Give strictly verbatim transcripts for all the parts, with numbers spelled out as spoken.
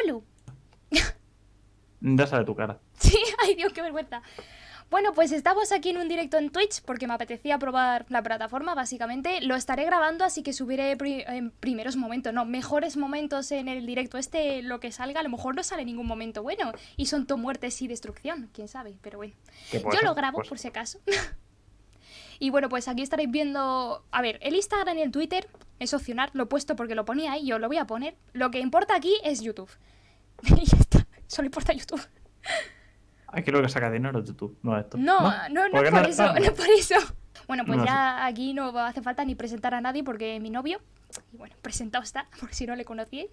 Elu. Ya sale tu cara. Sí, ay Dios, qué vergüenza. Bueno, pues estamos aquí en un directo en Twitch porque me apetecía probar la plataforma, básicamente. Lo estaré grabando, así que subiré pri en primeros momentos, no, mejores momentos en el directo este, lo que salga. A lo mejor no sale ningún momento bueno y son todo muertes y destrucción, quién sabe, pero bueno. Yo ser? lo grabo, Pues... por si acaso. Y bueno, pues aquí estaréis viendo... A ver, el Instagram y el Twitter es opcional, lo he puesto porque lo ponía ahí, yo lo voy a poner. Lo que importa aquí es YouTube. Y ya está, solo importa YouTube. Aquí lo que saca dinero de YouTube, no esto. No, no, no, no, ¿Por es qué por eso, está? no es por eso. Bueno, pues No, ya aquí no hace falta ni presentar a nadie porque es mi novio. Y bueno, presentado está, por si no le conocíais.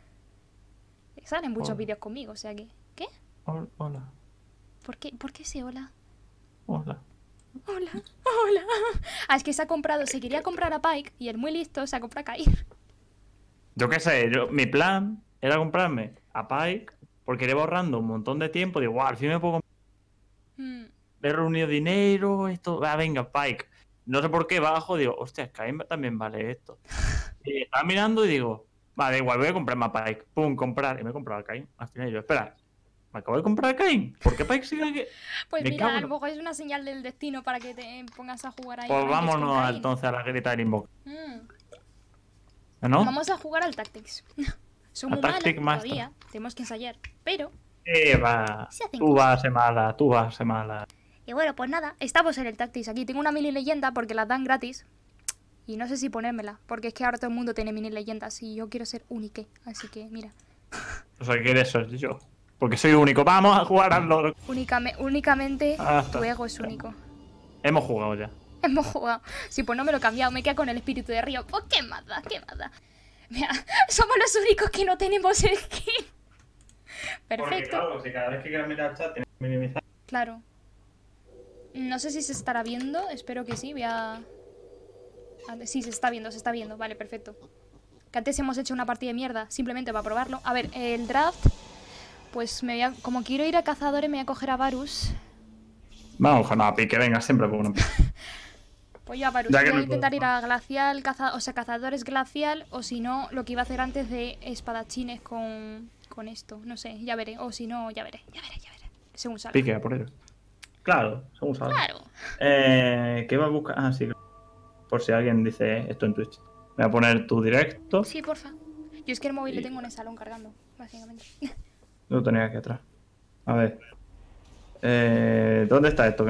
Salen muchos Hola. vídeos conmigo, o sea que... ¿Qué? Hol- Hola, ¿Por qué, ¿Por qué ese hola? hola. Hola, hola. Ah, es que se ha comprado, se quería comprar a Pike y el muy listo se ha comprado a Kair. Yo qué sé, yo, mi plan era comprarme a Pike porque llevo ahorrando un montón de tiempo. Digo, guau, al fin me puedo comprar. Mm. He reunido dinero, esto, ah, venga, Pike. No sé por qué bajo, digo, hostia, Sky también vale esto. Y estaba mirando y digo, vale, igual voy a comprarme a Pike. Pum, comprar. Y me he comprado a Kain. Al final yo, espera, me acabo de comprar a Kain. ¿Por qué Pike sigue aquí? Pues Me mira, cago a en... lo mejor es una señal del destino para que te pongas a jugar ahí Pues Rankeds con vámonos Kain. entonces a la grita del invoca. Mm. ¿No? Vamos a jugar al Tactics. Soy A muy mala Tactic Master. todavía, tenemos que ensayar, pero... Eh, va. Se hacen Tú cosas. vas a ser mala, tú vas a ser mala. Y bueno, pues nada, estamos en el Tactics aquí. Tengo una mini leyenda porque las dan gratis. Y no sé si ponérmela, porque es que ahora todo el mundo tiene mini leyendas y yo quiero ser únique. Así que, mira. O sea, ¿quieres ser yo? Porque soy único. Vamos a jugar al LoL. Únicame, únicamente Ah, está. tu ego es único. Hemos jugado ya. Hemos jugado. Sí, pues no me lo he cambiado, me queda con el espíritu de Río. Pues qué más da, qué más da. Mira, somos los únicos que no tenemos skin. Perfecto. Porque, claro, si cada vez que quieras mirar el chat tienes que minimizar. Claro. No sé si se estará viendo, espero que sí, voy a... a ver, sí, se está viendo, se está viendo, vale, perfecto. Que antes hemos hecho una partida de mierda, simplemente para probarlo. A ver, el draft, pues me voy a... Como quiero ir a cazadores, me voy a coger a Varus. Vamos, no, a pique, venga, siempre por uno. Pues yo a Varus, Ya que voy a no intentar puedo. ir a Glacial, caza... o sea, cazadores Glacial, o si no, lo que iba a hacer antes de espadachines con, con esto, no sé, ya veré, o si no, ya veré, ya veré, ya veré, según salga. Pique, a por ello. Claro, según sabes. Claro. Eh, ¿Qué va a buscar? Ah, sí. Por si alguien dice esto en Twitch. Voy a poner tu directo. Sí, porfa. Yo es que el móvil le tengo en el salón cargando, básicamente. Lo tenía aquí atrás. A ver. Eh, ¿Dónde está esto?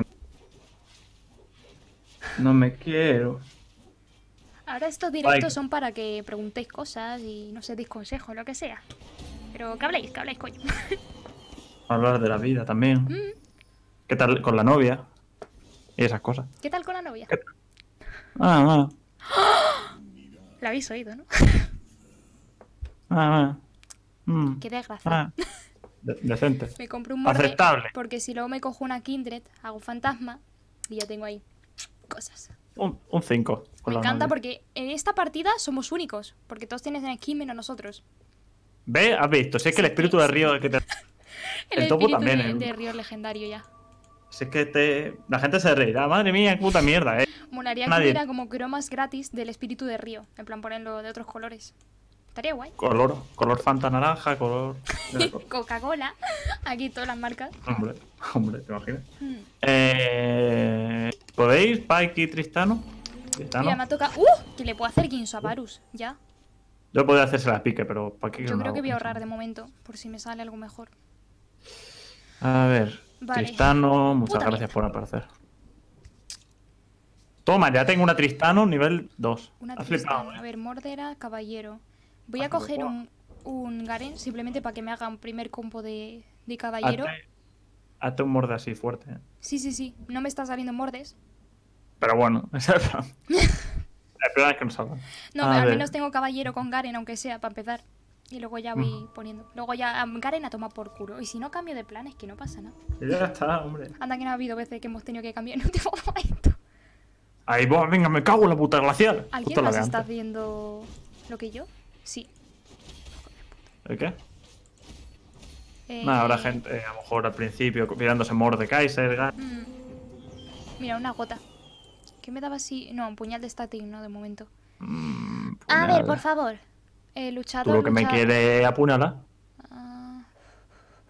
No me quiero. Ahora estos directos Ay. son para que preguntéis cosas y no sé, deis consejos, lo que sea. Pero que habléis, que habléis, coño. Hablar de la vida también. Mm, ¿Qué tal con la novia? Y esas cosas. ¿Qué tal con la novia? ¿Qué tal? Ah, ah. La habéis oído, ¿no? Ah, ah. Mm. Qué desgracia. Ah. De- decente. Me compro un morde Aceptable. porque si luego me cojo una Kindred, hago fantasma y ya tengo ahí cosas. Un cinco. Me encanta porque en esta partida somos únicos, porque todos tienen skin menos nosotros. ¿Ve? ¿Has visto? Si es que el espíritu de Río es que te... El, El topo espíritu también, de, ¿eh? de Río legendario ya. Si es que te... La gente se reirá. Madre mía, qué puta mierda, eh. Molaría que Nadie. hubiera como cromas gratis del espíritu de Río. En plan, ponerlo de otros colores. Estaría guay. Color, color Fanta naranja, color... Coca-Cola. Aquí todas las marcas. Hombre, hombre, ¿te imaginas? Hmm. Eh... ¿Podéis, Pike y Tristano? Tristano. Mira, me ha tocado... ¡Uh! Que le puedo hacer guinso a Varus. Ya. Yo podría hacerse la pique, pero ¿para qué? Yo no creo hago que voy a eso? ahorrar de momento. Por si me sale algo mejor. A ver, Vale. Tristano, muchas Puta gracias mierda. por aparecer. Toma, ya tengo una Tristano nivel dos. Una Has Tristana. flipado, A ¿eh? ver, Mordera, Caballero. Voy Ah, a coger guau. un, un Garen simplemente para que me haga un primer combo de, de Caballero. Hazte, hazte un morde así fuerte. ¿eh? Sí, sí, sí. No me está saliendo mordes. Pero bueno, ese es el plan. El plan es que no salga. No, A al ver. menos tengo Caballero con Garen, aunque sea, para empezar. Y luego ya voy poniendo. Luego ya um, Garen a tomar por culo. Y si no cambio de plan, es que no pasa nada. Y ya está, hombre. Anda que no ha habido veces que hemos tenido que cambiar en último momento. Ahí vos, venga, me cago en la puta glacial. ¿Alguien Justo la más de está antes. haciendo lo que yo? Sí. ¿El qué? Eh, Nada, habrá gente, eh, a lo mejor al principio, mirándose Mordekaiser, Gar- mm, Mira, una gota. ¿Qué me daba así? No, un puñal de static, no, de momento. Mm, A ver, puñal. por favor. Eh, luchador, Tú lo que me luchador. quieres apuñalar. Ah,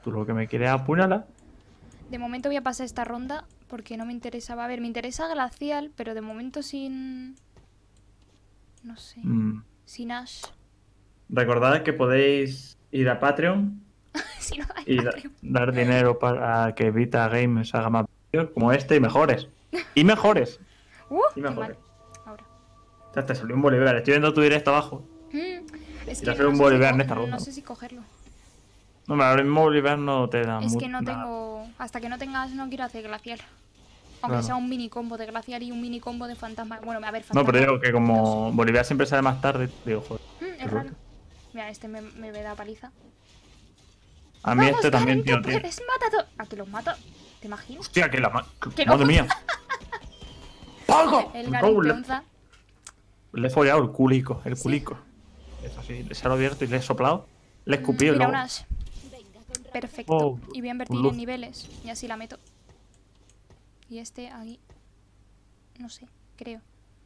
Tú lo que me quieres es apuñalar. De momento voy a pasar esta ronda porque no me interesaba. A ver, me interesa Glacial, pero de momento sin... No sé. Mm. Sin Ash. Recordad que podéis ir a Patreon Si no hay y da- Patreon. dar dinero para que Vita Games haga más vídeos como este y mejores. Y mejores. Uh, Y qué mejores. mal. Ahora. Ya te salió un Bolívar. Estoy viendo tu directo abajo. Mm, es Y que hacer no un sé, si Bolívar co- en esta ronda. no sé si cogerlo. No, pero ahora mismo Bolívar no te da Es mu- que no nada. tengo... Hasta que no tengas no quiero hacer Glacial. Aunque Claro. sea un mini combo de Glacial y un mini combo de Fantasma. Bueno, a ver, No, Fantasma. pero digo que como Bolívar siempre sale más tarde, digo, joder. Mm, es qué raro. suerte. Mira, este me, me da paliza. A mí Vamos, este también, Karen, tío, tú tío. puedes, mata a todos. ¿A que los mata? ¿Te imaginas? Hostia, que la ma... Que no. Madre mía. ¡Pago! El Me Garen cago en la- Peonza. Le he follado el culico, el Sí. culico. Es así, se lo he abierto y le he soplado. Le he escupido y Mira, luego... un Ash. Perfecto. Oh, y voy a invertir luz. en niveles. Y así la meto. Y este aquí. No sé, creo.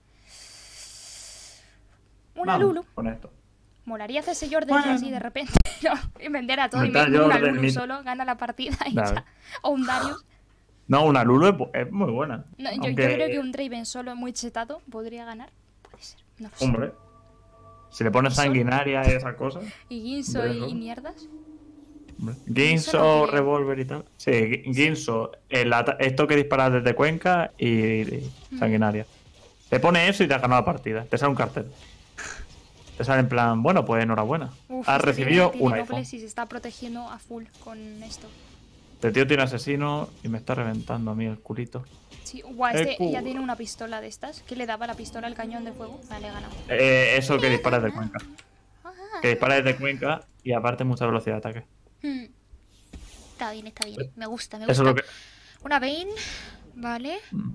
Una Vamos, Lulu. con esto. Molaría hacerse Jordan Bueno. así de repente. No, y vender a todo y Meter me una Jordan, Lulu mit- solo, gana la partida y Dale. ya. O un Darius. No, una Lulu es, bu- es muy buena. No, yo, yo Aunque, creo que un Draven solo muy chetado podría ganar. Puede ser. No lo sé. Hombre, si le pones Sol. sanguinaria y esas cosas... Y Ginso Hombre, y, no. y mierdas. hombre. Eso no Ginso, creo. revólver y tal. Sí, Gi- Ginso, el ata- esto que dispara desde Cuenca y, y Mm. sanguinaria. Te pone eso y te has ganado la partida. Te sale un cartel. Te sale en plan, bueno, pues enhorabuena. Uf, Has este recibido tiene, tiene un iPhone. nobles y se está protegiendo a full con esto. Este tío tiene asesino y me está reventando a mí el culito. Sí, guau, El este ya culo. tiene una pistola de estas. ¿Qué le daba la pistola al cañón de fuego? Vale, he ganado. Eh, eso que dispara desde Cuenca. Ah, Que dispara desde Cuenca y aparte mucha velocidad de ataque. hmm. Está bien, está bien. Me gusta, me Eso gusta. es lo que... Una Vayne. Vale. Mm.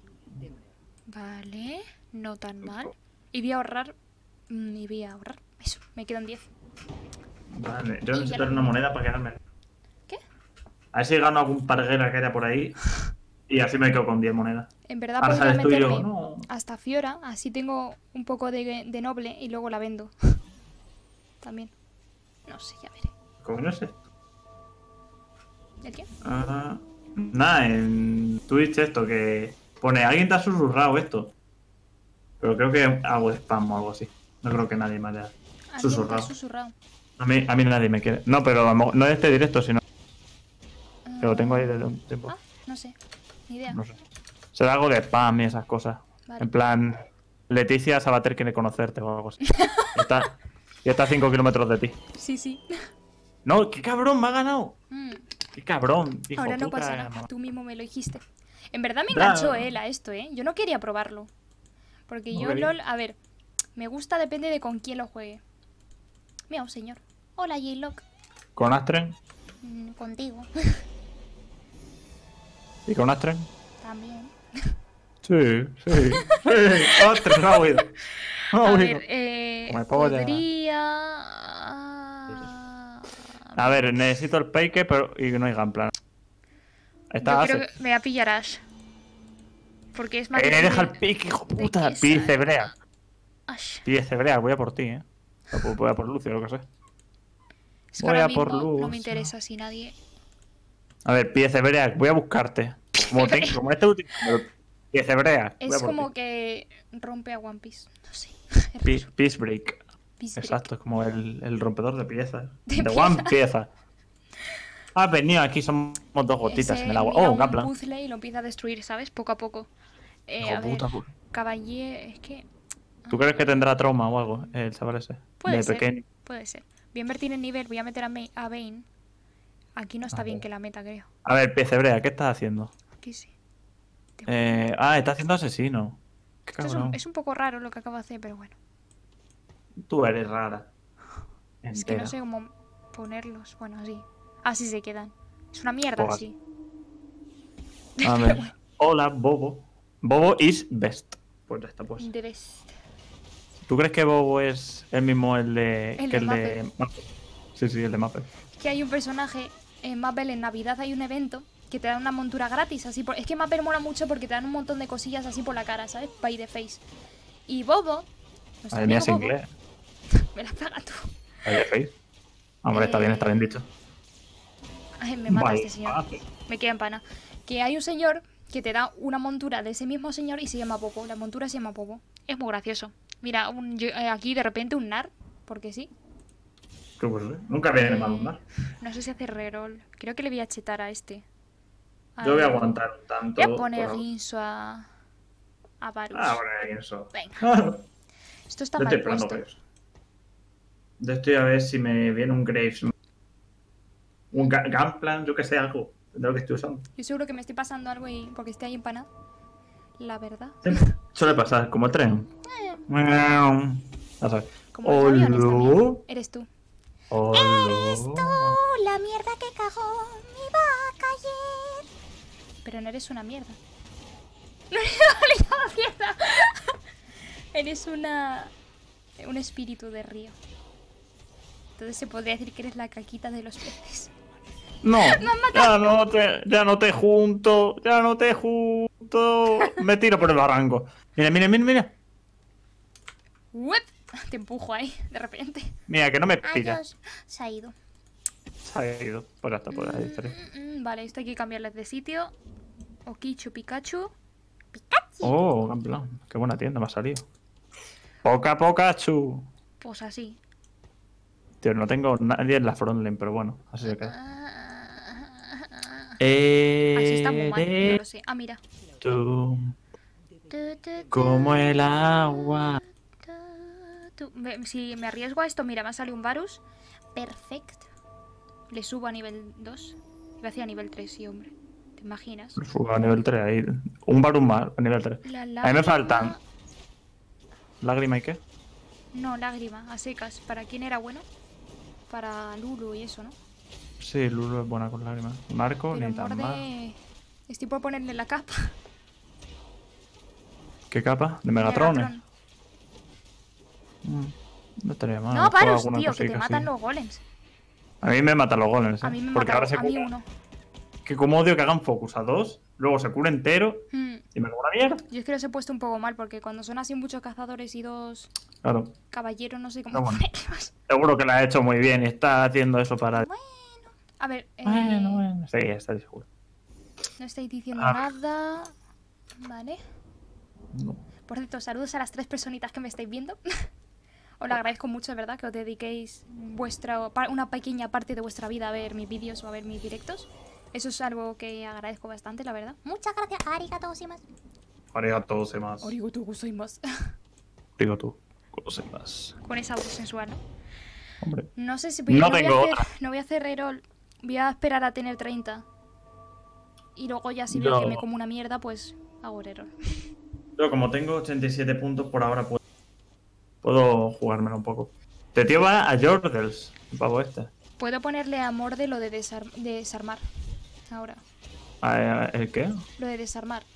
Vale. No tan mal. Y voy a ahorrar. mm, Y voy a ahorrar. Eso, me quedan diez. Vale, yo Y necesito ya- una moneda para quedarme. ¿Qué? A ver si gano algún parguera que haya por ahí. Y así me quedo con diez monedas. En verdad Ahora podría sales tú y yo, meterme no. hasta Fiora. Así tengo un poco de, de noble y luego la vendo. También. No sé, ya veré. ¿Cómo no sé? ¿El qué? Ah, nada, en Twitch esto que pone, alguien te ha susurrado esto. Pero creo que hago spam o algo así. No creo que nadie me haya Alguien te ha susurrado. susurrado. A mí, a mí nadie me quiere. No, pero a lo mejor- no de este directo, sino que lo tengo ahí desde un tiempo. Ah, no sé. Ni idea. No sé. Será algo de spam y esas cosas. Vale. En plan, Leticia Sabater quiere conocerte o algo así. Y está, y está a cinco kilómetros de ti. Sí, sí. No, qué cabrón, me ha ganado. Mm. Qué cabrón, hijo Ahora no puta, pasa nada. no. Tú mismo me lo dijiste. En verdad me Ya. enganchó él a esto, ¿eh? Yo no quería probarlo. Porque No yo quería. LOL, a ver, me gusta depende de con quién lo juegue. Mira, un señor. Hola, J-Lock. ¿Con Astren? Mm, contigo. ¿Y con Astren? También. Sí, sí. sí. Astren, no ha oído. No ha A oído. ver, eh, Come polla. podría... A ver, necesito el Peike, pero y no hay Gunplan. Está Yo creo Ace. que me voy a pillar Ash. Porque es más... Eh, difícil deja el pique, hijo de puta. que Pide salga. Cebrea. Ash. Pide Cebrea, voy a por ti, eh. O pu- voy a por Lucio, lo que sé. Es que Voy ahora a por mismo no Lucio. me interesa si nadie... A ver, pide Cebrea, voy a buscarte. Como, ten- como este último. pero Pide Cebrea. voy a Es por como ti. que rompe a One Piece. No sé. Es Pi- raro. Peace Break. Peace break. Exacto, es como el, el rompedor de piezas. De De, One pieza. Has venido aquí, somos dos gotitas Ese en el agua. mira Oh, un Gunplan. puzzle y lo empieza a destruir, ¿sabes? Poco a poco. Eh, Hijo a ver, puta, pu- caballé... Es que... ¿Tú crees que tendrá trauma o algo el chaval ese? Puede de ser. pequeño. Puede ser. Voy a invertir en nivel, voy a meter a, May- a Vayne. Aquí no está A bien ver. que la meta, creo. A ver, Piecebrea, ¿qué estás haciendo? Aquí sí. Te- Eh, ah, está haciendo asesino. Qué Esto es cabrón. un, es un poco raro lo que acabo de hacer, pero bueno. Tú eres rara. Es que no Entera. sé cómo ponerlos. Bueno, así. Así se quedan. Es una mierda, Pues así. A ver. Hola, Bobo. Bobo is best. Pues ya está, pues. The best. ¿Tú crees que Bobo es el mismo el de. El que de el de. Mapper? Sí, sí, el de Mapper. Es que hay un personaje en Mapple en Navidad, hay un evento que te dan una montura gratis, así por... Es que Mapple mola mucho porque te dan un montón de cosillas así por la cara, ¿sabes? By the face. Y Bobo... nuestro Madre mía, es amigo Bobo, inglés. me la paga tú. Ahí de face. Hombre, está bien, está bien Eh, dicho. Ay, me mata Vale, este señor. fácil. Me queda en pana. Que hay un señor que te da una montura de ese mismo señor y se llama Popo. La montura se llama Popo. Es muy gracioso. Mira, un, yo- eh, aquí de repente un nar, porque sí. ¿Qué pues, eh? Nunca viene mal Eh, un nar. no sé si hace reroll. Creo que le voy a chetar a este. Yo voy a Al... aguantar un Voy a tanto. poner Por... ahora. guinso a... a Ah, Varus. bueno, eso. Venga. Yo Esto está estoy mal esperando puesto. por eso. Yo estoy a ver si me viene un Graves. Un Ga- Gunplan, yo que sé, algo de lo que estoy usando. Yo seguro que me estoy pasando algo y porque estoy ahí empanada. La verdad. Siempre suele pasar, como el tren. Eh, Ya sabes. como los aviones también. Olo. Eres tú. Olo. La mierda que cagó me va a caer. Pero no eres una mierda. No eres una mierda. Eres una... un espíritu de río. Entonces se podría decir que eres la caquita de los peces. No, ya no te, ya no te junto, ya no te junto. Me tiro por el barranco. Mira, mira, mira, mira. ¡Uep! Te empujo ahí, de repente. Mira, que no me pilla. Adiós. Se ha ido. Se ha ido. Pues ya está, pues ahí estaré. Mm, mm, Vale, esto hay que cambiarles de sitio. Okichu Pikachu. Oh, en plan, qué buena tienda me ha salido. Poca Pikachu. Pues así. Tío, no tengo nadie en la frontline, pero bueno, así se queda. Así Eh, está muy mal, yo lo sé. Ah, mira. tú, como el agua. Tú- me- Si me arriesgo a esto, mira, me ha salido un Varus. Perfecto. Le subo a nivel dos. Iba a decir a nivel tres, sí, hombre. ¿Te imaginas? Subo a nivel tres ahí. Un barum más a nivel tres. La A mí me lágrima- faltan. ¿Lágrima y qué? No, lágrima, a secas. ¿Para quién era bueno? Para Lulu y eso, ¿no? Sí, Lulu es buena con lágrimas. Un arco, Pero ni tan mal. morde... Estoy por ponerle la capa. ¿Qué capa? ¿De Megatrones? Megatron. Mm, no estaría mal. No, juego Varus, alguna tío, que te cosica matan así. los golems. A mí me matan los golems, ¿eh? A mí me Porque matan ahora se a mí cura. uno. Que como odio que hagan focus a dos, luego se cura entero Hmm. y me cura mierda. Yo es que los he puesto un poco mal porque cuando son así muchos cazadores y dos Claro. caballeros no sé cómo Pero bueno. ponerlos. Seguro que lo ha hecho muy bien y está haciendo eso para. A ver, eh, Bueno, bueno. Sí, está seguro. no estáis diciendo A ver. nada. Vale. No. Por cierto, saludos a las tres personitas que me estáis viendo. Os lo agradezco mucho, de verdad, que os dediquéis vuestra, pa- una pequeña parte de vuestra vida a ver mis vídeos o a ver mis directos. Eso es algo que agradezco bastante, la verdad. Muchas gracias, arigato gozaimasu. Arigato gozaimasu. Arigato gozaimasu. Arigato gozaimasu. Con esa voz sensual, ¿no? Hombre. No sé si voy, No voy tengo a hacer, otra. no voy a hacer reroll. Voy a esperar a tener treinta. Y luego ya si veo Yo- que me como una mierda, pues hago reroll. Yo como tengo ochenta y siete puntos por ahora, puedo, puedo jugármelo un poco. Este tío va a Jordels, el pavo este. Puedo ponerle amor de lo de desar- desarmar. Ahora. Ah, ¿el qué? Lo de desarmar.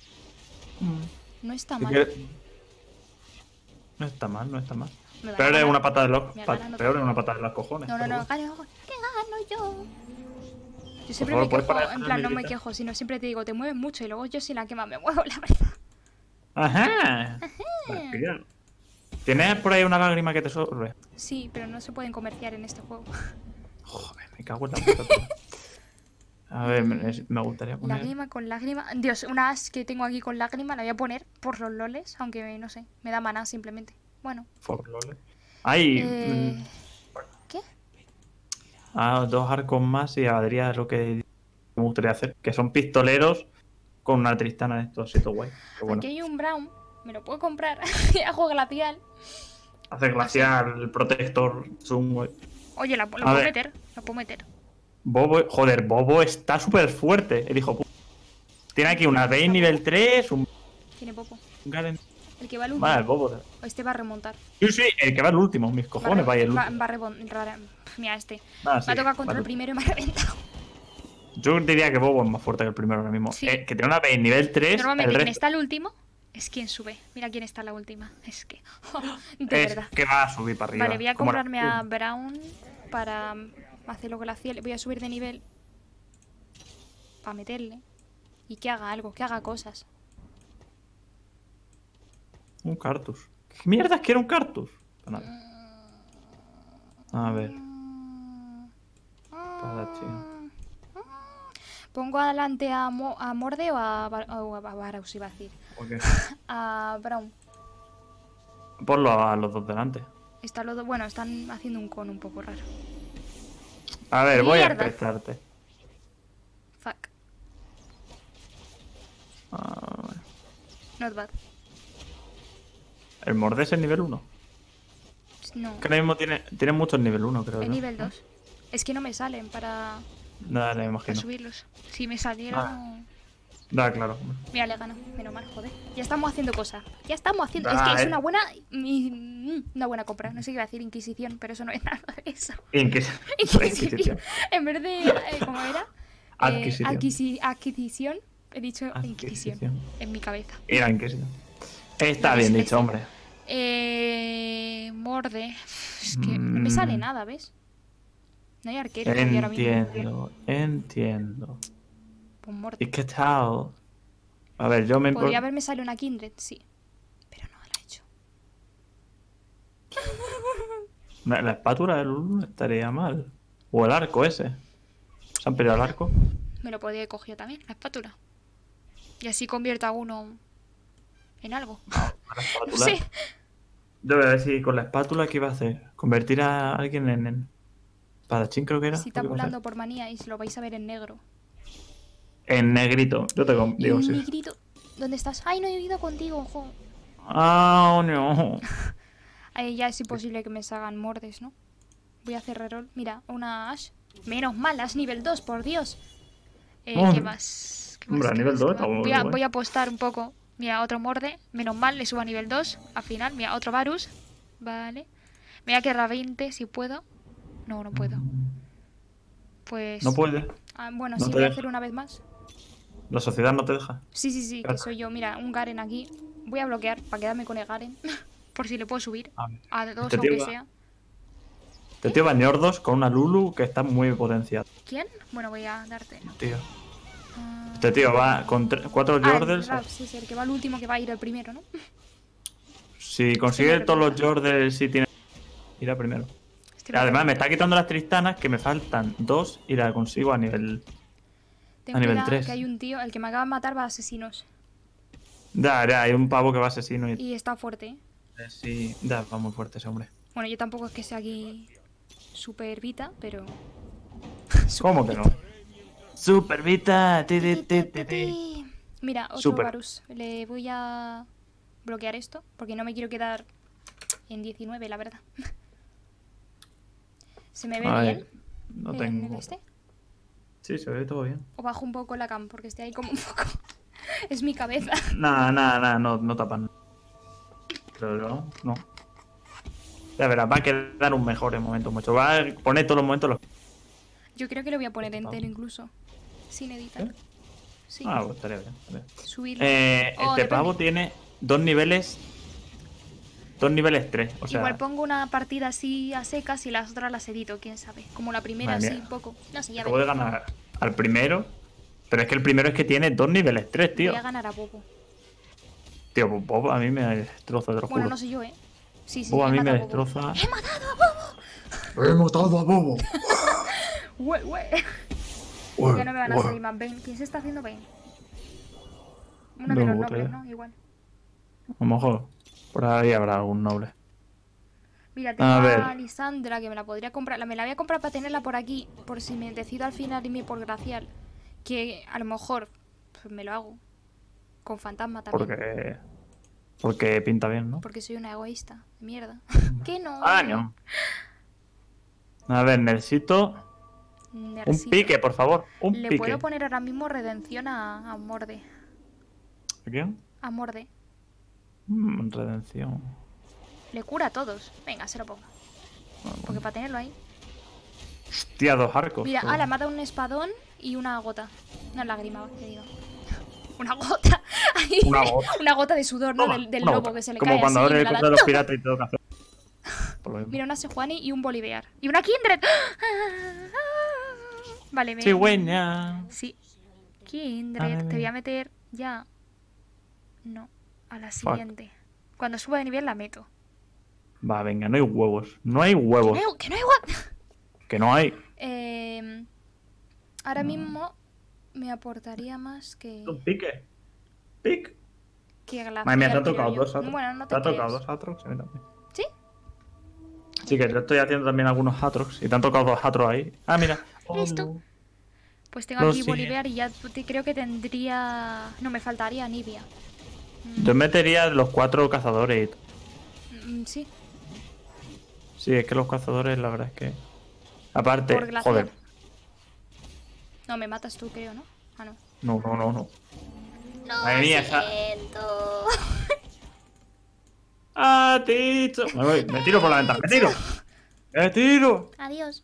No está ¿Qué mal. quiere? No está mal, no está mal. Me van a Peor es ganar. una patada de los, Me pa- ganan otra peor es vez. una patada de los cojones. No, no, pero no, bueno. gano, ¿qué gano yo? Yo siempre favor, me ¿puedes quejo, parar de en hacer plan, no me amiguita? quejo, sino siempre te digo, te mueves mucho y luego yo soy la que más me muevo, la verdad. Ajá. Hostia. ¿Tienes por ahí una lágrima que te sobre? Sí, pero no se pueden comerciar en este juego. Joder, me cago en la puta. tío. A ver, me, me gustaría poner. Lágrima con lágrima. Dios, una as que tengo aquí con lágrima la voy a poner por los loles, aunque no sé, me da maná simplemente. Bueno. For lol. Ay, Eh... mm, ¿Qué? ah, dos arcos más y habría lo que me gustaría hacer, que son pistoleros con una tristana de estos, así todo guay. Qué bueno. Aquí hay un brown, me lo puedo comprar. Ajo glacial. Hace glacial, el protector, zoom, güey. Oye, la, lo A puedo ver. meter, lo puedo meter. Bobo, joder, Bobo está súper fuerte, el hijo puta. Tiene aquí una Bane nivel tres, un Tiene poco. Garen. El que va al último. Vale, el Bobo. O este va a remontar. Sí, sí, el que va al último, mis cojones, va, a re- vaya el va, último. va a remontar. Mira, este. Ah, Me sí, ha tocado contra vale. el primero y me ha reventado. Yo diría que Bobo es más fuerte que el primero ahora mismo. Sí. Eh, que tiene una Bane nivel tres, Normalmente el quien resto está el último es quien sube. Mira quién está la última. Es que. De es verdad. que va a subir para arriba. Vale, voy a como comprarme la- a Brown para hacerlo glacial. Voy a subir de nivel. Para meterle. Y que haga algo, que haga cosas. Un Cartus. ¿Qué mierdas quiere un Cartus? Para nada. A ver. Espadachín. ¿Pongo adelante a, Mo- a Morde o a, Bar- o a Varus, iba a decir? ¿Por qué? A Brown. Ponlo a los dos delante. Está lo do- bueno, están haciendo un con un poco raro. A ver, voy a Mierda. empezarte. Fuck. A ver. Not bad. El Mordés es el nivel uno. No. Que ahora mismo tiene, tiene muchos nivel uno, creo. Es ¿no? nivel dos. Es que no me salen para, Nada, me para imagino. subirlos. Si me salieron... Ah. Da, claro. Mira, le gano. Menos mal, joder. Ya estamos haciendo cosas. Ya estamos haciendo... es Ah, que es eh. una buena... mm, Una buena compra. No sé qué iba a decir Inquisición, pero eso no es nada de eso. Inquis- Inquisición. En vez de... eh, ¿Cómo era? Eh, Adquisición. adquisi- adquisición. He dicho Inquisición. Adquisición. En mi cabeza. Era Inquisición. Está Vale, bien sí, dicho, sí. hombre. Eh... Morde. Es que no me Mm. sale nada, ¿ves? No hay arquero aquí ahora mismo. Entiendo, entiendo. Pues Morde. ¿Y qué tal? A ver, yo me... Podría haberme salido una Kindred, sí. Pero no la he hecho. La, la espátula del Lulu no estaría mal. O el arco ese. ¿Se han pedido el arco? Me lo podría haber cogido también, la espátula. Y así convierto a uno en algo. La No espátula. sé. Yo voy a ver si con la espátula, ¿qué iba a hacer? ¿Convertir a alguien en, en espadachín, creo que era? Si ¿O está qué iba a hacer? pulando por manía y se lo vais a ver en negro. En negrito. Yo te com- digo En sí. negrito. ¿Dónde estás? Ay, no he ido contigo, jo. Ah, no. Ahí ya es imposible que me salgan mordes, ¿no? Voy a hacer reroll. Mira, una Ash. Menos mal, Ash nivel dos, por Dios. Eh, Oh. ¿Qué más? ¿Qué más? Hombre, a ¿Qué nivel más? dos ¿Qué está más? muy Voy a, guay. voy a apostar un poco. Mira, otro morde. Menos mal, le subo a nivel dos. Al final, mira, otro Varus. Vale. Me voy a quedar a veinte si puedo. No, no puedo. Pues... No puede. Ah, bueno, No sí, te voy a deja. hacer una vez más. La sociedad no te deja. Sí, sí, sí, que Claro. soy yo. Mira, un Garen aquí. Voy a bloquear para quedarme con el Garen. Por si le puedo subir. A ver. A dos, Este tío aunque va- sea. Este tío va en Ordos con una Lulu que está muy potenciada, ¿Quién? Bueno, voy a darte. tío. Ah, Este tío va con tre- cuatro ah, el Jordels. Rap, sí, sí, el que va al último, que va a ir el primero, ¿no? Si consigue me todos los recuerda. Jordels, sí tiene. Irá primero. Este Además, me recuerda. está quitando las tristanas, que me faltan dos y la consigo a nivel. Ten a nivel cuidado, tres. que hay un tío, el que me acaba de matar va a asesinos. Da, ya, hay un pavo que va asesino y. Y está fuerte, ¿eh? Sí, da, va muy fuerte ese hombre. Bueno, yo tampoco es que sea aquí super vita, pero... ¿Cómo que no? Super Vita. ti, ti, ti, ti, ti. Mira, otro Súper. Varus. Le voy a bloquear esto, porque no me quiero quedar en diecinueve, la verdad. ¿Se me ve A bien? ver, no en el tengo. este? Sí, se ve todo bien. O bajo un poco la cam, porque estoy ahí como un poco... es mi cabeza. Nada, nada, nada, no, no tapan. Pero no, no. Ya verás, va a quedar un mejor en momentos mucho. Va a poner todos los momentos los. Yo creo que lo voy a poner Este entero pavo. incluso. Sin editar. ¿Eh? Sí. Ah, pues estaría bien. estaría bien. Subirlo. Eh, Oh, este depende. pavo tiene dos niveles. Dos niveles tres. O sea, Igual pongo una partida así a secas y las otras las edito, quién sabe. Como la primera Madre así mía. un poco. No sé, ya acabo de veré. ganar al primero. Pero es que el primero es que tiene dos niveles tres, tío. Voy a ganar a Bobo. Tío, pues Bob a mí me destroza, te lo Bueno, juro. no sé yo, ¿eh? Sí, sí, Bob a he mí me matado a Bobo. destroza. ¡He matado a Bobo! ¡He matado a Bobo! ¡Hue, hue! Ué, Ya no me van a ué. salir más Bane. ¿Quién se está haciendo Bane? Uno No, de los otra nobles, vez. ¿no? Igual. A lo mejor por ahí habrá algún noble. Mira, tengo A a, ver. Lisandra que me la podría comprar. La- Me la voy a comprar para tenerla por aquí. Por si me decido al final irme por Glacial. Que a lo mejor pues, me lo hago. Con fantasma también. Porque. Porque pinta bien, ¿no? Porque soy una egoísta. De mierda. ¿Qué no? Ah, no. A ver, necesito un Nercito. pique, por favor. Un Le pique. puedo poner ahora mismo redención a, a Morde. ¿A quién? A Morde. Mm, redención. Le cura a todos. Venga, se lo pongo. Porque para tenerlo ahí. Hostia, dos arcos. Mira, Joder. ala, me ha dado un espadón y una gota. Una lágrima, te digo. Una gota. Ahí. Una gota. Una gota de sudor, ¿no? Toma, Del, del una lobo gota. que se le Como cae cuando así. abre y el la da- cofre de los piratas y tengo que hacer. Por lo mismo. Mira, una Sejuani y un Boliviar. Y una Kindred. Vale, me... Cigüeña. Sí. A Kindred, ver. te voy a meter ya. No, a la Fuck. siguiente. Cuando suba de nivel la meto. Va, venga, no hay huevos. No hay Que huevos. no hay, que no hay gua- Que no hay. Eh, ahora mismo me aportaría más que... Un pique. Pic. que glacial. Madre mía, te han creo tocado yo. dos Atrox. Bueno, no Te te ha tocado creas. dos Atrox, a mí también. ¿Sí? Sí, que yo estoy haciendo también algunos Atrox y te han tocado dos Atrox ahí. Ah, mira. Oh, Listo. no. Pues tengo Lo aquí siento. Bolívar y ya te- creo que tendría... No, me faltaría Nibia. Yo metería los cuatro cazadores. Mm, sí, Sí, es que los cazadores, la verdad es que. Aparte, por glacial. joder. No, me matas tú, creo, ¿no? Ah, no. No, no, no, no. Lo Madre mía, esa- siento. ¡Ah, Ticho! Me voy, me tiro por la ventana, me tiro. ¡Me tiro! Adiós.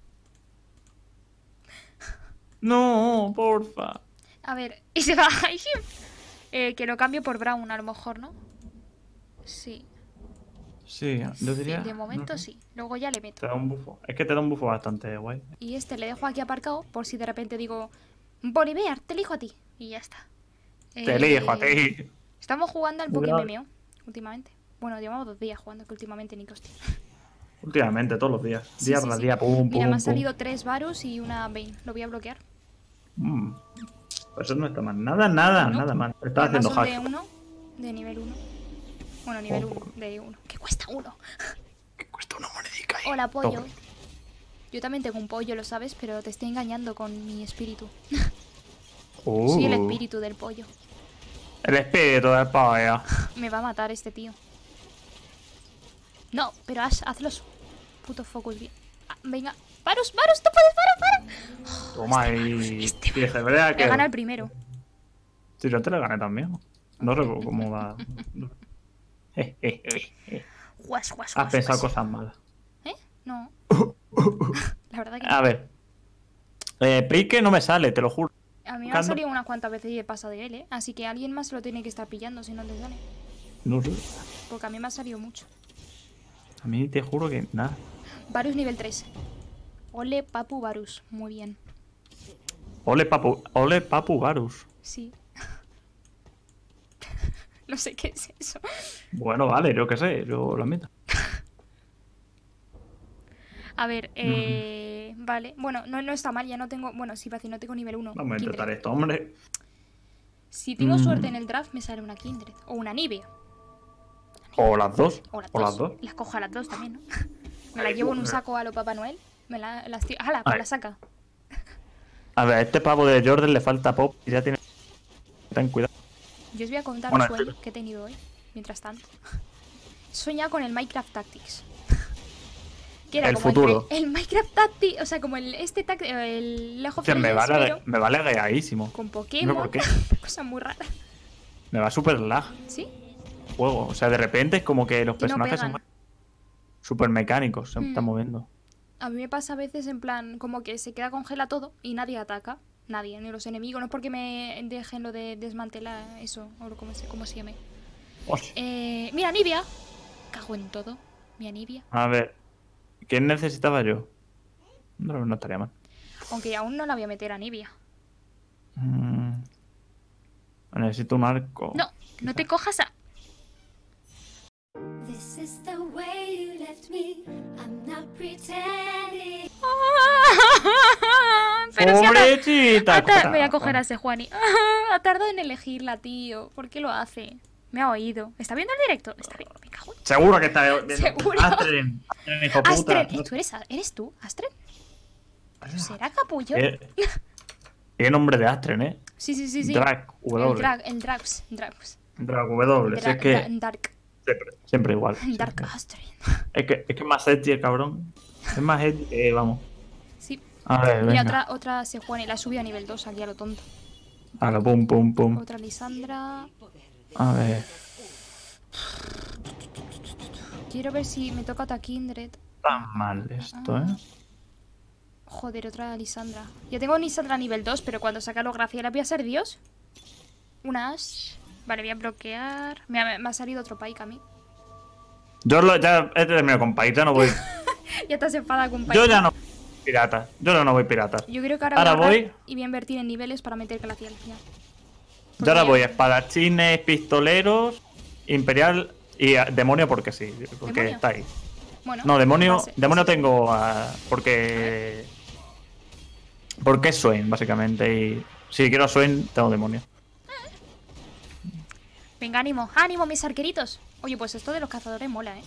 No, porfa. A ver, y se va. eh, que lo cambio por Brown, a lo mejor, ¿no? Sí. Sí, yo Sí, diría. de momento no sé, sí. Luego ya le Te meto. da un bufo. Es que te da un bufo bastante guay. Y este le dejo aquí aparcado por si de repente digo, Bolívar, te elijo a ti. Y ya está. Te Eh, elijo a ti. Estamos jugando al Cuidado. Pokémon últimamente. Bueno, llevamos dos días jugando, que últimamente ni coste. Últimamente, todos los días. Sí, Día sí, tras sí. día, pum, pum, Mira, me han pum. salido tres Varus y una Bane. Lo voy a bloquear. Mm. Pues eso no está mal. Nada, nada, No. nada mal. Y Estás además haciendo son de hack. uno, de nivel uno. Bueno, nivel Oh. uno, de uno. ¿Qué cuesta uno? Que cuesta una monedica ahí. Hola, pollo. Toma. Yo también tengo un pollo, lo sabes, pero te estoy engañando con mi espíritu. Uh. Soy el espíritu del pollo. El espíritu del pollo. Me va a matar este tío. No, pero haz, haz los putos focus bien. Ah, venga. Varus, Varus, tú puedes, Varus, Varus. Toma y. este Y se vea Me que. gana el primero. Sí, yo te lo gané también. No sé cómo va. Guas, guas, Has guas, pensado guas. cosas malas. ¿Eh? No. La verdad que A no. ver. Eh, pique no me sale, te lo juro. A mí me ha buscando- salido unas cuantas veces y he pasado de él, ¿eh? Así que alguien más lo tiene que estar pillando si no le sale. No sé. Porque a mí me ha salido mucho. A mí te juro que nada. Varus nivel tres. Ole, Papu Varus. Muy bien. Ole papu, ole papu Varus. Sí. No sé qué es eso. Bueno, vale, yo qué sé, yo lo admito. A ver, eh... Vale. Bueno, no, no está mal, ya no tengo... Bueno, sí, fácil, no tengo nivel uno. Vamos a intentar Kindred. esto, hombre. Si tengo Mm. suerte en el draft, me sale una Kindred. O una Nibia. O las dos. O las, O dos. las dos. Las cojo a las dos también, ¿no? Me las llevo en un saco a lo Papá Noel. Me la, las tiro... ¡Hala! Me Ay. la saca. A ver, a este pavo de Jordan le falta pop y ya tiene. Ten cuidado. Yo os voy a contar Bueno, un sueño espera. que he tenido hoy, mientras tanto. He soñado con el Minecraft Tactics. Que era El como futuro. El, el Minecraft Tactics, o sea, como el este tac, el League of Hostia, me Legends, vale, pero me vale guiadísimo. con No Pokémon. sé por qué. Cosa muy rara. Me va súper lag ¿Sí? el juego. O sea, de repente es como que los Y no personajes pegan. son súper mecánicos, se Mm. están moviendo. A mí me pasa a veces en plan, como que se queda congela todo y nadie ataca. Nadie, ni los enemigos. No es porque me dejen lo de desmantelar eso, o como se, como se llame. Hostia. Eh, mira, Nibia. Cago en todo. Mi Nibia. A ver, ¿qué necesitaba yo? No, no estaría mal. Aunque aún no la voy a meter a Nibia. Mm. Necesito un arco. No, no te cojas a... This is the way you left me. I'm not pretending. Pero si ha tar- ¡Pobrecita! ha tar- cosa. Voy a coger a ese Juani. Ha tardado en elegirla, tío. ¿Por qué lo hace? Me ha oído. ¿Está viendo el directo? Está bien. Me cago en... Seguro que está viendo. Seguro. Astren. Astren, hijo puta. Astren. ¿Tú eres, ¿Eres tú, Astren? ¿Será capullo? Eh, Tiene nombre de Astren, ¿eh? Sí, sí, sí, sí. Drag, El W. drag, el Drags. Drags. Drag, W. Si Dra- es que Dra- Dark. siempre, siempre igual. Dark siempre. Astren. Es que, es que es más edgy el cabrón. Es más edgy que, vamos. Sí. A ver, Mira, venga. otra, otra se Juani. La subí a nivel dos aquí a lo tonto. A lo pum, pum, pum. Otra Lisandra. A ver. Quiero ver si me toca otra Kindred. Tan mal esto, ¿eh? Joder, otra Lisandra. Ya tengo Lisandra nivel dos, pero cuando saca lo Graciela voy a ser Dios. Una Ash. Vale, voy a bloquear. Me ha, me ha salido otro Pike a mí. Yo lo- ya he terminado con Pike, ya no voy. Ya te has enfadado con Pike. Yo ya no voy pirata. Yo ya no voy pirata. Yo creo que ahora, Ahora voy, a voy. agarrar y voy a invertir en niveles para meter Glacial. Ya. Yo ahora Porque- voy a espadachines, pistoleros, imperial y a- demonio porque sí. Porque ¿Demonio? está ahí. Bueno, No, demonio, va a ser- demonio va a ser- tengo ah, porque Porque es Swain, básicamente. Y si quiero a Swain, tengo demonios. Venga, ánimo, ánimo, mis arqueritos. Oye, pues esto de los cazadores mola, ¿eh?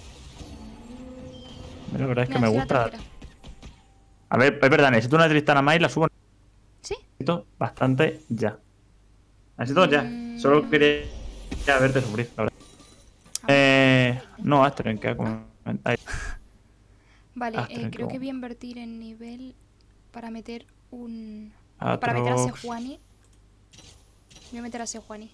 La verdad es que Mira, me sí, la gusta. tercera. A ver, es verdad, necesito una Tristana más y la subo. ¿Sí? Necesito bastante ya. Necesito ya. Mm. Solo quería verte sufrir, la verdad. A ver. Eh, no, Astren, que ha comentado. Vale, Ah, eh, tengo creo que- que voy a invertir en nivel para meter un... Atrox. Para meter a Sejuani. Voy a meter a Sejuani.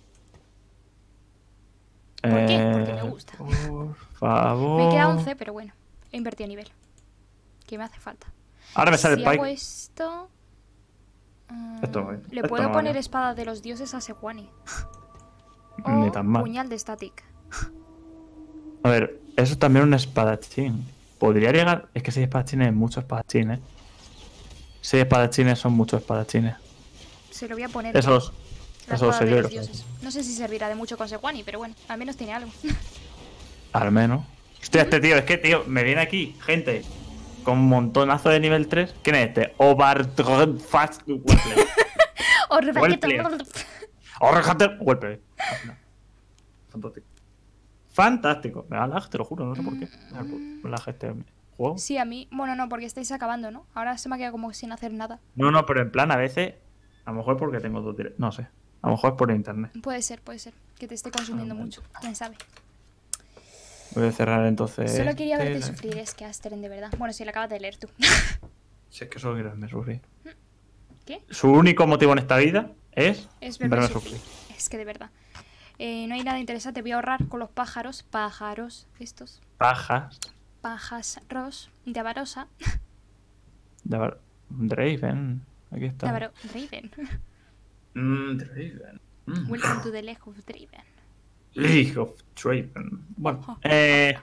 ¿Por qué? Porque me gusta. Eh, Por favor. Me queda once, pero bueno. He invertido nivel. Que me hace falta. Ahora me sale si el hago Pike. esto... mm, Esto no- le esto puedo no poner vale. espada de los dioses a Sejuani. Ni O tan mal. puñal de static. A ver, eso es también un espadachín. Podría llegar. Es que seis espadachines es muchos espadachines. Seis espadachines son muchos espadachines. Se lo voy a poner. Esos. La Esos espada de los señores. dioses. No sé si servirá de mucho con Sejuani, pero bueno, al menos tiene algo. Al menos. Hostia, este tío, es que, tío, me viene aquí gente con un montonazo de nivel tres. ¿Quién es este? Overdrive Fast Weapon. O rebaqueto. Wellplay. Overhunter Weapon. Fantástico. Fantástico. Me da lag, te lo juro, no sé por qué. Me da lag este juego. Sí, a mí. Bueno, no, porque estáis acabando, ¿no? Ahora se me ha quedado como sin hacer nada. No, no, pero en plan, a veces. A lo mejor es porque tengo dos directos. No sé. A lo mejor es por internet. Puede ser, puede ser. Que te esté consumiendo Ah, mucho. Quién sabe. Voy a cerrar entonces. Solo quería verte este, sufrir, es que Asteren, de verdad. Bueno, si la acabas de leer tú. Si es que solo quiero verme sufrir. ¿Qué? Su único motivo en esta vida es, Es verme verme sufrir. sufrir. Es que de verdad. Eh, no hay nada interesante. Voy a ahorrar con los pájaros. Pájaros, estos. Pajas. Pájaros de Avarosa. De Var- Draven. Aquí De está. Avaro... Draven. Mm, Draven. Mm. Welcome to the Lake of Draven. League of Draven. Bueno. Ojo. Eh...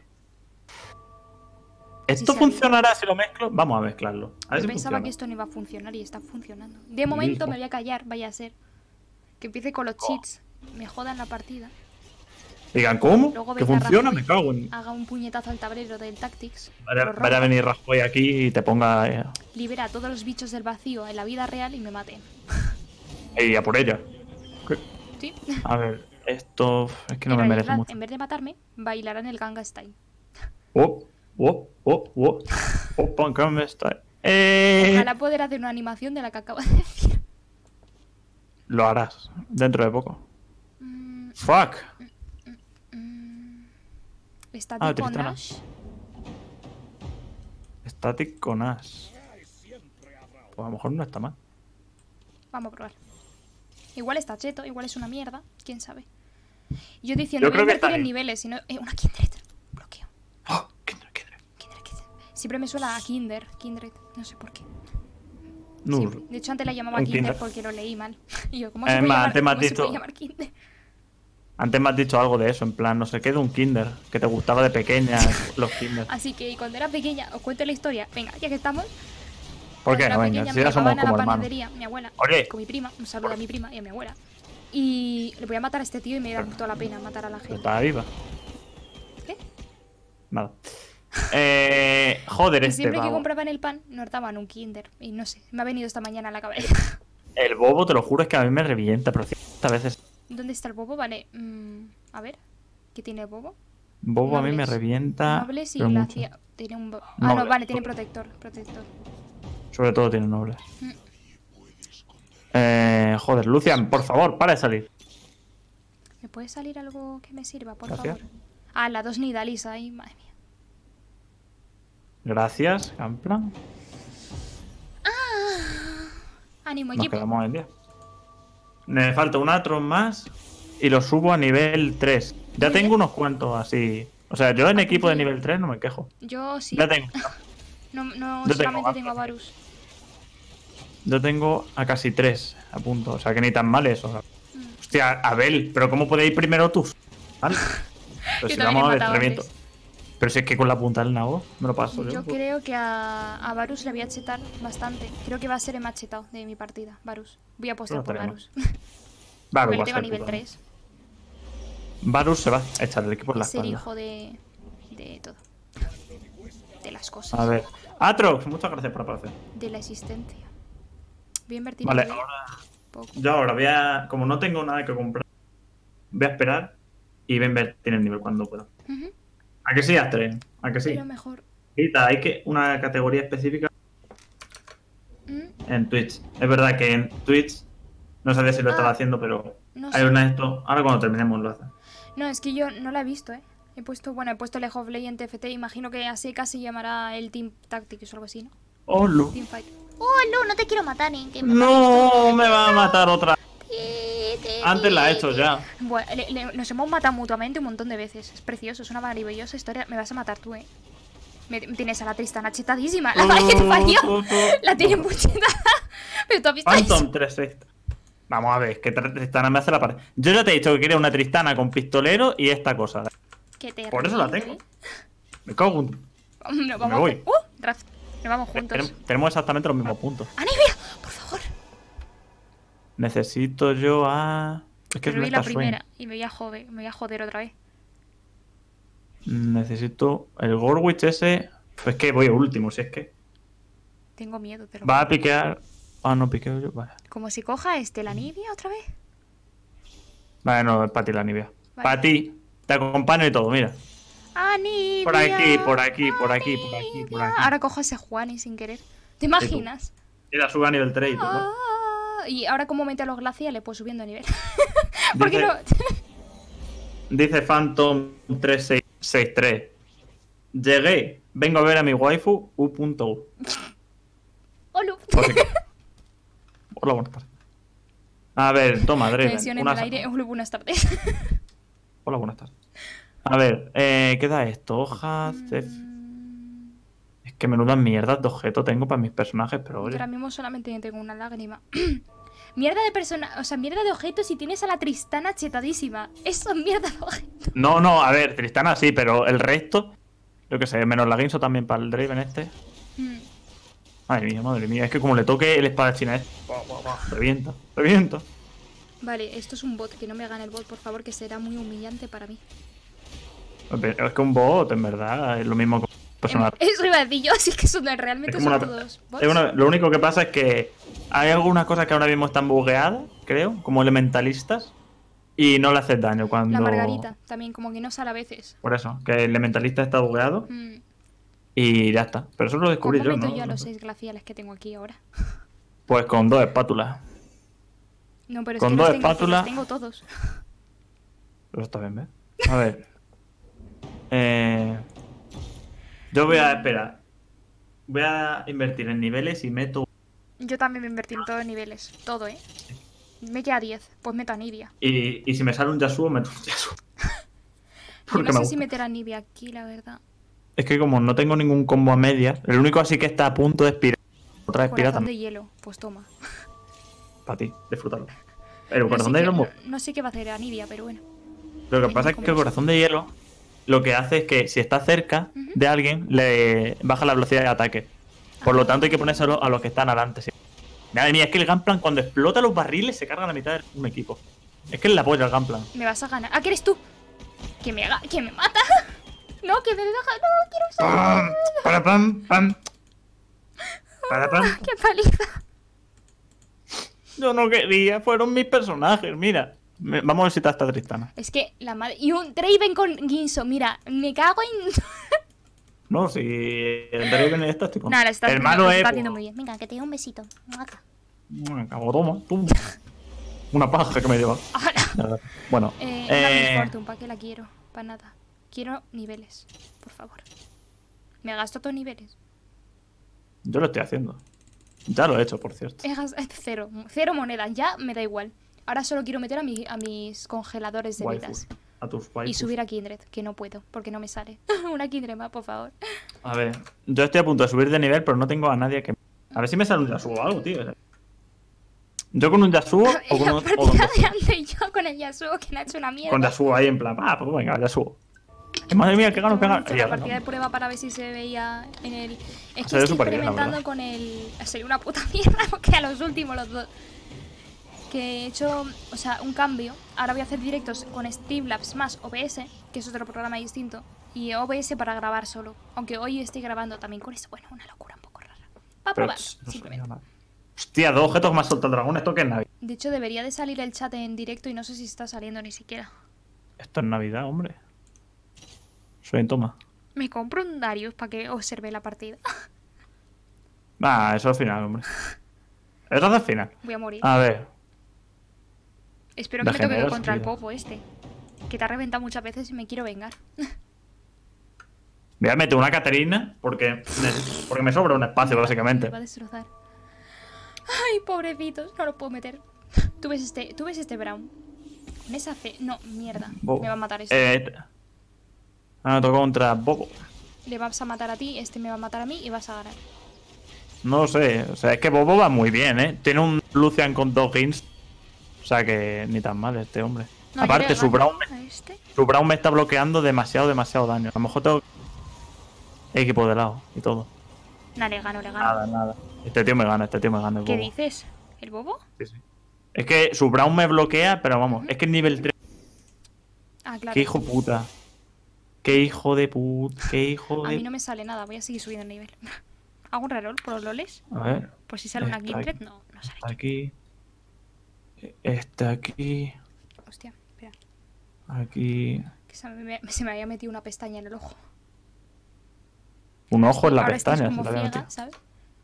¿Esto Sí, funcionará si lo mezclo? Vamos a mezclarlo. A ver Yo si pensaba funciona. que esto no iba a funcionar y está funcionando. De momento Hijo. me voy a callar, vaya a ser. Que empiece con los cheats. Me jodan la partida. Digan, ¿cómo? Luego ¿Que venga funciona? Rajoy, Me cago en... Haga un puñetazo al tablero del Tactics. Vaya, lo rompa, vaya a venir Rajoy aquí y te ponga... Eh, libera a todos los bichos del vacío en la vida real y me maten. y a por ella. ¿Qué? ¿Sí? A ver, esto... Es que no En me merece realidad, mucho. en vez de matarme, bailarán el Ganga Style. Oh, oh, oh, oh. Oh, Punk, ¿cómo está? Eh... Ojalá poder hacer una animación de la que acabo de decir. Lo harás dentro de poco. Mm, Fuck. mm, Está Ah, tipo Tristana. Nash. Static con As. Pues a lo mejor no está mal. Vamos a probar. Igual está cheto, igual es una mierda. Quién sabe. Yo diciendo, Yo voy a creo que invertir está en bien. niveles y no. Eh, una Kindred. Bloqueo. Oh, Kindred, Kindred. Kindred, Kindred. Siempre me suena a Kinder. Kindred. No sé por qué. Nur. Sí, de hecho, antes la llamaba Un Kinder Kinder. porque lo leí mal. Y yo, ¿cómo Es se puede más, llamar, antes me has cómo se puede dicho- llamar Kinder? Antes me has dicho algo de eso, en plan, no sé qué, de un Kinder. Que te gustaba de pequeña los Kinder. Así que cuando era pequeña, os cuento la historia. Venga, ya que estamos. ¿Por Cuando qué? era Venga, pequeña si me ya somos llevaban a como la hermanos. panadería, mi abuela, Oye. con mi prima. Un saludo a mi prima y a mi abuela. Y le voy a matar a este tío y me da toda la pena matar a la gente. Está viva. ¿Qué? Nada. Eh, joder, Y este siempre que pavo. compraban el pan, nos daban un Kinder. Y no sé, me ha venido esta mañana a la cabeza. El bobo, te lo juro, es que a mí me revienta, pero ciertas veces. ¿Dónde está el bobo? Vale, mm, a ver. ¿Qué tiene el bobo? Bobo a mí me Nobles. revienta. Nobles y pero mucho. glacia. Tiene un. bo- Ah, no, Nobles. vale, tiene protector. Protector. Sobre todo tiene nobles. Mm. Eh, joder, Lucian, por favor, para de salir. ¿Me puede salir algo que me sirva, por Gracias. favor? Ah, la dos Nidalisa ahí, madre mía. Gracias, Gamplan. Ánimo, Nos equipo. quedamos en día. Me falta un Atron más y lo subo a nivel tres. Ya Muy tengo bien. unos cuantos así. O sea, yo en equipo de nivel tres no me quejo. Yo sí. Ya tengo. No, no Yo tengo solamente más. tengo a Varus. Yo tengo a casi tres a punto. O sea, que ni tan mal eso. Mm. Hostia, Abel, pero ¿cómo puede ir primero tú? ¿Vale? Pero Yo si también vamos he a ver, matado reviento. antes. Pero si es que con la punta del nabo me lo paso yo. Yo creo que a, a Varus le voy a chetar bastante. Creo que va a ser el más chetado de mi partida, Varus. Voy a apostar No por tenemos. Varus. Varus Porque va le a tengo a ser nivel puta. tres. Varus se va a echar el equipo en la Es ser espalda. hijo de, de todo. De las cosas. A ver. Atrox, muchas gracias por aparecer. De la existencia. Voy a invertir Vale, en nivel ahora. poco. Yo ahora voy a. Como no tengo nada que comprar, voy a esperar y voy a invertir en nivel cuando pueda. Ujú. ¿A que sí, Astrid? ¿A que Es sí? lo mejor. Rita, hay que una categoría específica Mm, en Twitch. Es verdad que en Twitch, no sabía si lo estaba Ah, haciendo, pero no hay sé. una de esto. Ahora cuando terminemos lo hace. No, es que yo no la he visto, ¿eh? He puesto, bueno, he puesto League of Legends T F T. Imagino que así casi llamará el Team Tactics o algo así, ¿no? ¡Oh, Lu! Team Fight. Oh, Lu, no te quiero matar, ni que me ¡No! Me va a matar otra. Ti, ti, Antes la he ti, hecho ti. ya. Bueno, le- le- nos hemos matado mutuamente un montón de veces. Es precioso, es una maravillosa historia. Me vas a matar tú, ¿eh? Me, tienes a la Tristana chetadísima. La madre que te parió. La tiene muy chetada. Pero tú has visto eso. Phantom tres sexta. Vamos a ver, que Tr- Tristana me hace la pared. Yo ya te he dicho que quería una Tristana con pistolero y esta cosa. Que te Por eso la reviento, tengo. ¿eh? Me cago en... Nos vamos Me a voy. hacer- ¡Uh! Raz, nos vamos juntos. Tenem- Tenemos exactamente los mismos puntos. ¡Anivia! Por favor. Necesito yo a... Es que Pero vi me la está primera y me voy a joder, me voy a joder otra vez. swing. Necesito el Gorwich ese. Pues que voy último, si es que. Tengo miedo, te lo Va a juro. piquear. Ah, no piqueo yo. Vale. Como si coja este la Nibia otra vez. Vale, no, es para ti la Nivea. Vale. Para ti. Te acompaño y todo, mira. Anivia. Por aquí, por aquí, por aquí, por aquí, por aquí. Ahora cojo a ese Juani sin querer. ¿Te imaginas? Mira, suba a nivel tres y todo. Ah, y ahora como mete a los glaciales, pues subiendo a nivel. Porque Dice- no. Dice Phantom tres seis seis tres. Llegué. Vengo a ver a mi waifu U.U. Olu. O sea que- Hola, buenas tardes. A ver, toma, Draven. Tensión en Una- el aire. Olu, buenas tardes. Hola, buenas tardes. A ver, eh, ¿qué da esto? Hojas. cef- Mm, Es que menudas mierdas de objeto tengo para mis personajes, pero yo oye. ahora mismo solamente tengo una lágrima. Mierda de persona, o sea, mierda de objetos y tienes a la Tristana chetadísima. Eso es mierda de objetos. No, no, a ver, Tristana sí, pero el resto. Yo qué sé, menos la Guinso también para el Draven este. Mm. Madre mía, madre mía. Es que como le toque el espadachín este. buah, buah, buah, Revienta, revienta. Vale, esto es un bot, que no me gane el bot, por favor, que será muy humillante para mí. Es que un bot, en verdad, es lo mismo que un personaje. Eso iba a decir yo, así que son realmente Es como son una- todos bots. Es una- lo único que pasa es que hay algunas cosas que ahora mismo están bugueadas, creo, como elementalistas, y no le haces daño cuando... La Margarita, también, como que no sale a veces. Por eso, que el elementalista está bugueado Mm. y ya está. Pero eso lo descubrí ¿Cómo yo, meto ¿no? yo a los seis glaciales que tengo aquí ahora? Pues con dos espátulas. No, pero es Con que dos los tengo, espátulas. los tengo todos. Pero está bien, ¿ves? A ver. Eh, Yo voy a esperar. Voy a invertir en niveles y meto... Yo también me invertí en todos los niveles. Todo, ¿eh? Me queda diez. Pues meto a Nibia. Y, y si me sale un Yasuo, meto un Yasuo. Yo Porque no me sé si gusta. meter a Nibia aquí, la verdad. Es que como no tengo ningún combo a medias, el único así que está a punto de expirar. Otra vez expira Corazón de también. hielo. Pues toma. Para ti, disfrútalo. Pero No corazón sé, de qué, hielo. no, no sé qué va a hacer a Nibia, pero bueno. Lo que Tengo pasa es que el combos. corazón de hielo lo que hace es que si está cerca Ujú. de alguien, le baja la velocidad de ataque. Por lo tanto, hay que ponérselo a los que están adelante. Sí. Madre mía, es que el Gunplan cuando explota los barriles se carga la mitad de un equipo. Es que es la polla el Gunplan. Me vas a ganar. ¡Ah, que eres tú! ¡Que me haga... ¡Que me mata! No, que me deja... No, quiero usar... Pam, para pam, pam. Para pam. ¡Qué paliza! Yo no quería, fueron mis personajes, mira. Me- vamos a ver si está esta Tristana. Es que la madre... Y un Draven con Ginso. Mira, me cago en... No, si el Draven está tipo. Nada, está, el haciendo, malo lo es. está haciendo muy bien. Venga, que te dé un besito. Muaca. Bueno, acabo, toma, tú. Una paja que me lleva. Ahora. Bueno, Eh, eh, una Fortune, ¿para qué la quiero? Para nada. Quiero niveles, por favor. Me gasto todos niveles. yo lo estoy haciendo. Ya lo he hecho, por cierto. He gas- eh, cero. Cero monedas. Ya me da igual. Ahora solo quiero meter a, mi- a mis congeladores de Waifus. vidas. A tus Y waifus. subir a Kindred, que no puedo, porque no me sale. Una Kindred más, por favor. A ver, yo estoy a punto de subir de nivel, pero no tengo a nadie que. A ver si me sale un Yasuo o algo, tío. Yo con un Yasuo o con, La un, o con, partida de antes yo con el Yasuo, que me ha hecho una mierda. con Yasuo ahí en plan. Ah, pues venga, Yasuo. Eh, Madre mía, que gano, que Yo he gano. hecho Y la ahora partida no. de prueba para ver si se veía en el... Es que Se ve estoy súper bien, la experimentando verdad. con el... Sería una puta mierda porque a los últimos los dos. Que he hecho, o sea, un cambio. Ahora voy a hacer directos con Streamlabs más O B S, que es otro programa distinto. Y O B S para grabar solo. Aunque hoy estoy grabando también con eso. Bueno, una locura un poco rara. Para Pero, probar, tss, no se simplemente. veía nada. Hostia, dos objetos que me ha soltado el dragón. ¿Esto qué es Navidad? De hecho, debería de salir el chat en directo y no sé si está saliendo ni siquiera. Esto es Navidad, hombre. Soy toma. Me compro un Darius para que observe la partida. Ah, eso al final, hombre. Eso es al final. Voy a morir. A ver. Espero que me toque degeneras, contra el tío. popo este. Que te ha reventado muchas veces y me quiero vengar. Voy a meter una Caterina porque me, porque me sobra un espacio, Me básicamente. va a destrozar. Ay, pobrecitos, no lo puedo meter. Tú ves este, tú ves este Brown. Con esa fe. No, mierda. Bobo. Me va a matar este. Eh, ahora me toca contra Bobo. Le vas a matar a ti, este me va a matar a mí y vas a ganar. No lo sé. O sea, es que Bobo va muy bien, ¿eh? Tiene un Lucian con dos hints. O sea que ni tan mal este hombre. No, yo Aparte, le su gano Brown, me, a este. su Brown me está bloqueando demasiado, demasiado daño. A lo mejor tengo equipo de lado y todo. No, le gano, le gano. Nada, nada. Este tío me gana, este tío me gana. El ¿Qué Bobo. dices? ¿El bobo? Sí, sí. Es que su Brown me bloquea, pero vamos, es que es nivel tres. Ah, claro. Qué hijo puta. Qué hijo de puta. Qué hijo A de. mí no me sale nada, voy a seguir subiendo el nivel. ¿Hago un reroll por los loles? A ver. Pues si sale una Está Kindred, aquí. no, no sale. Está aquí. Está aquí. Hostia, espera. Aquí. Que se me, se me había metido una pestaña en el ojo. Un ojo en la Ahora estás pestaña. como se la había ciega, metido. ¿sabes?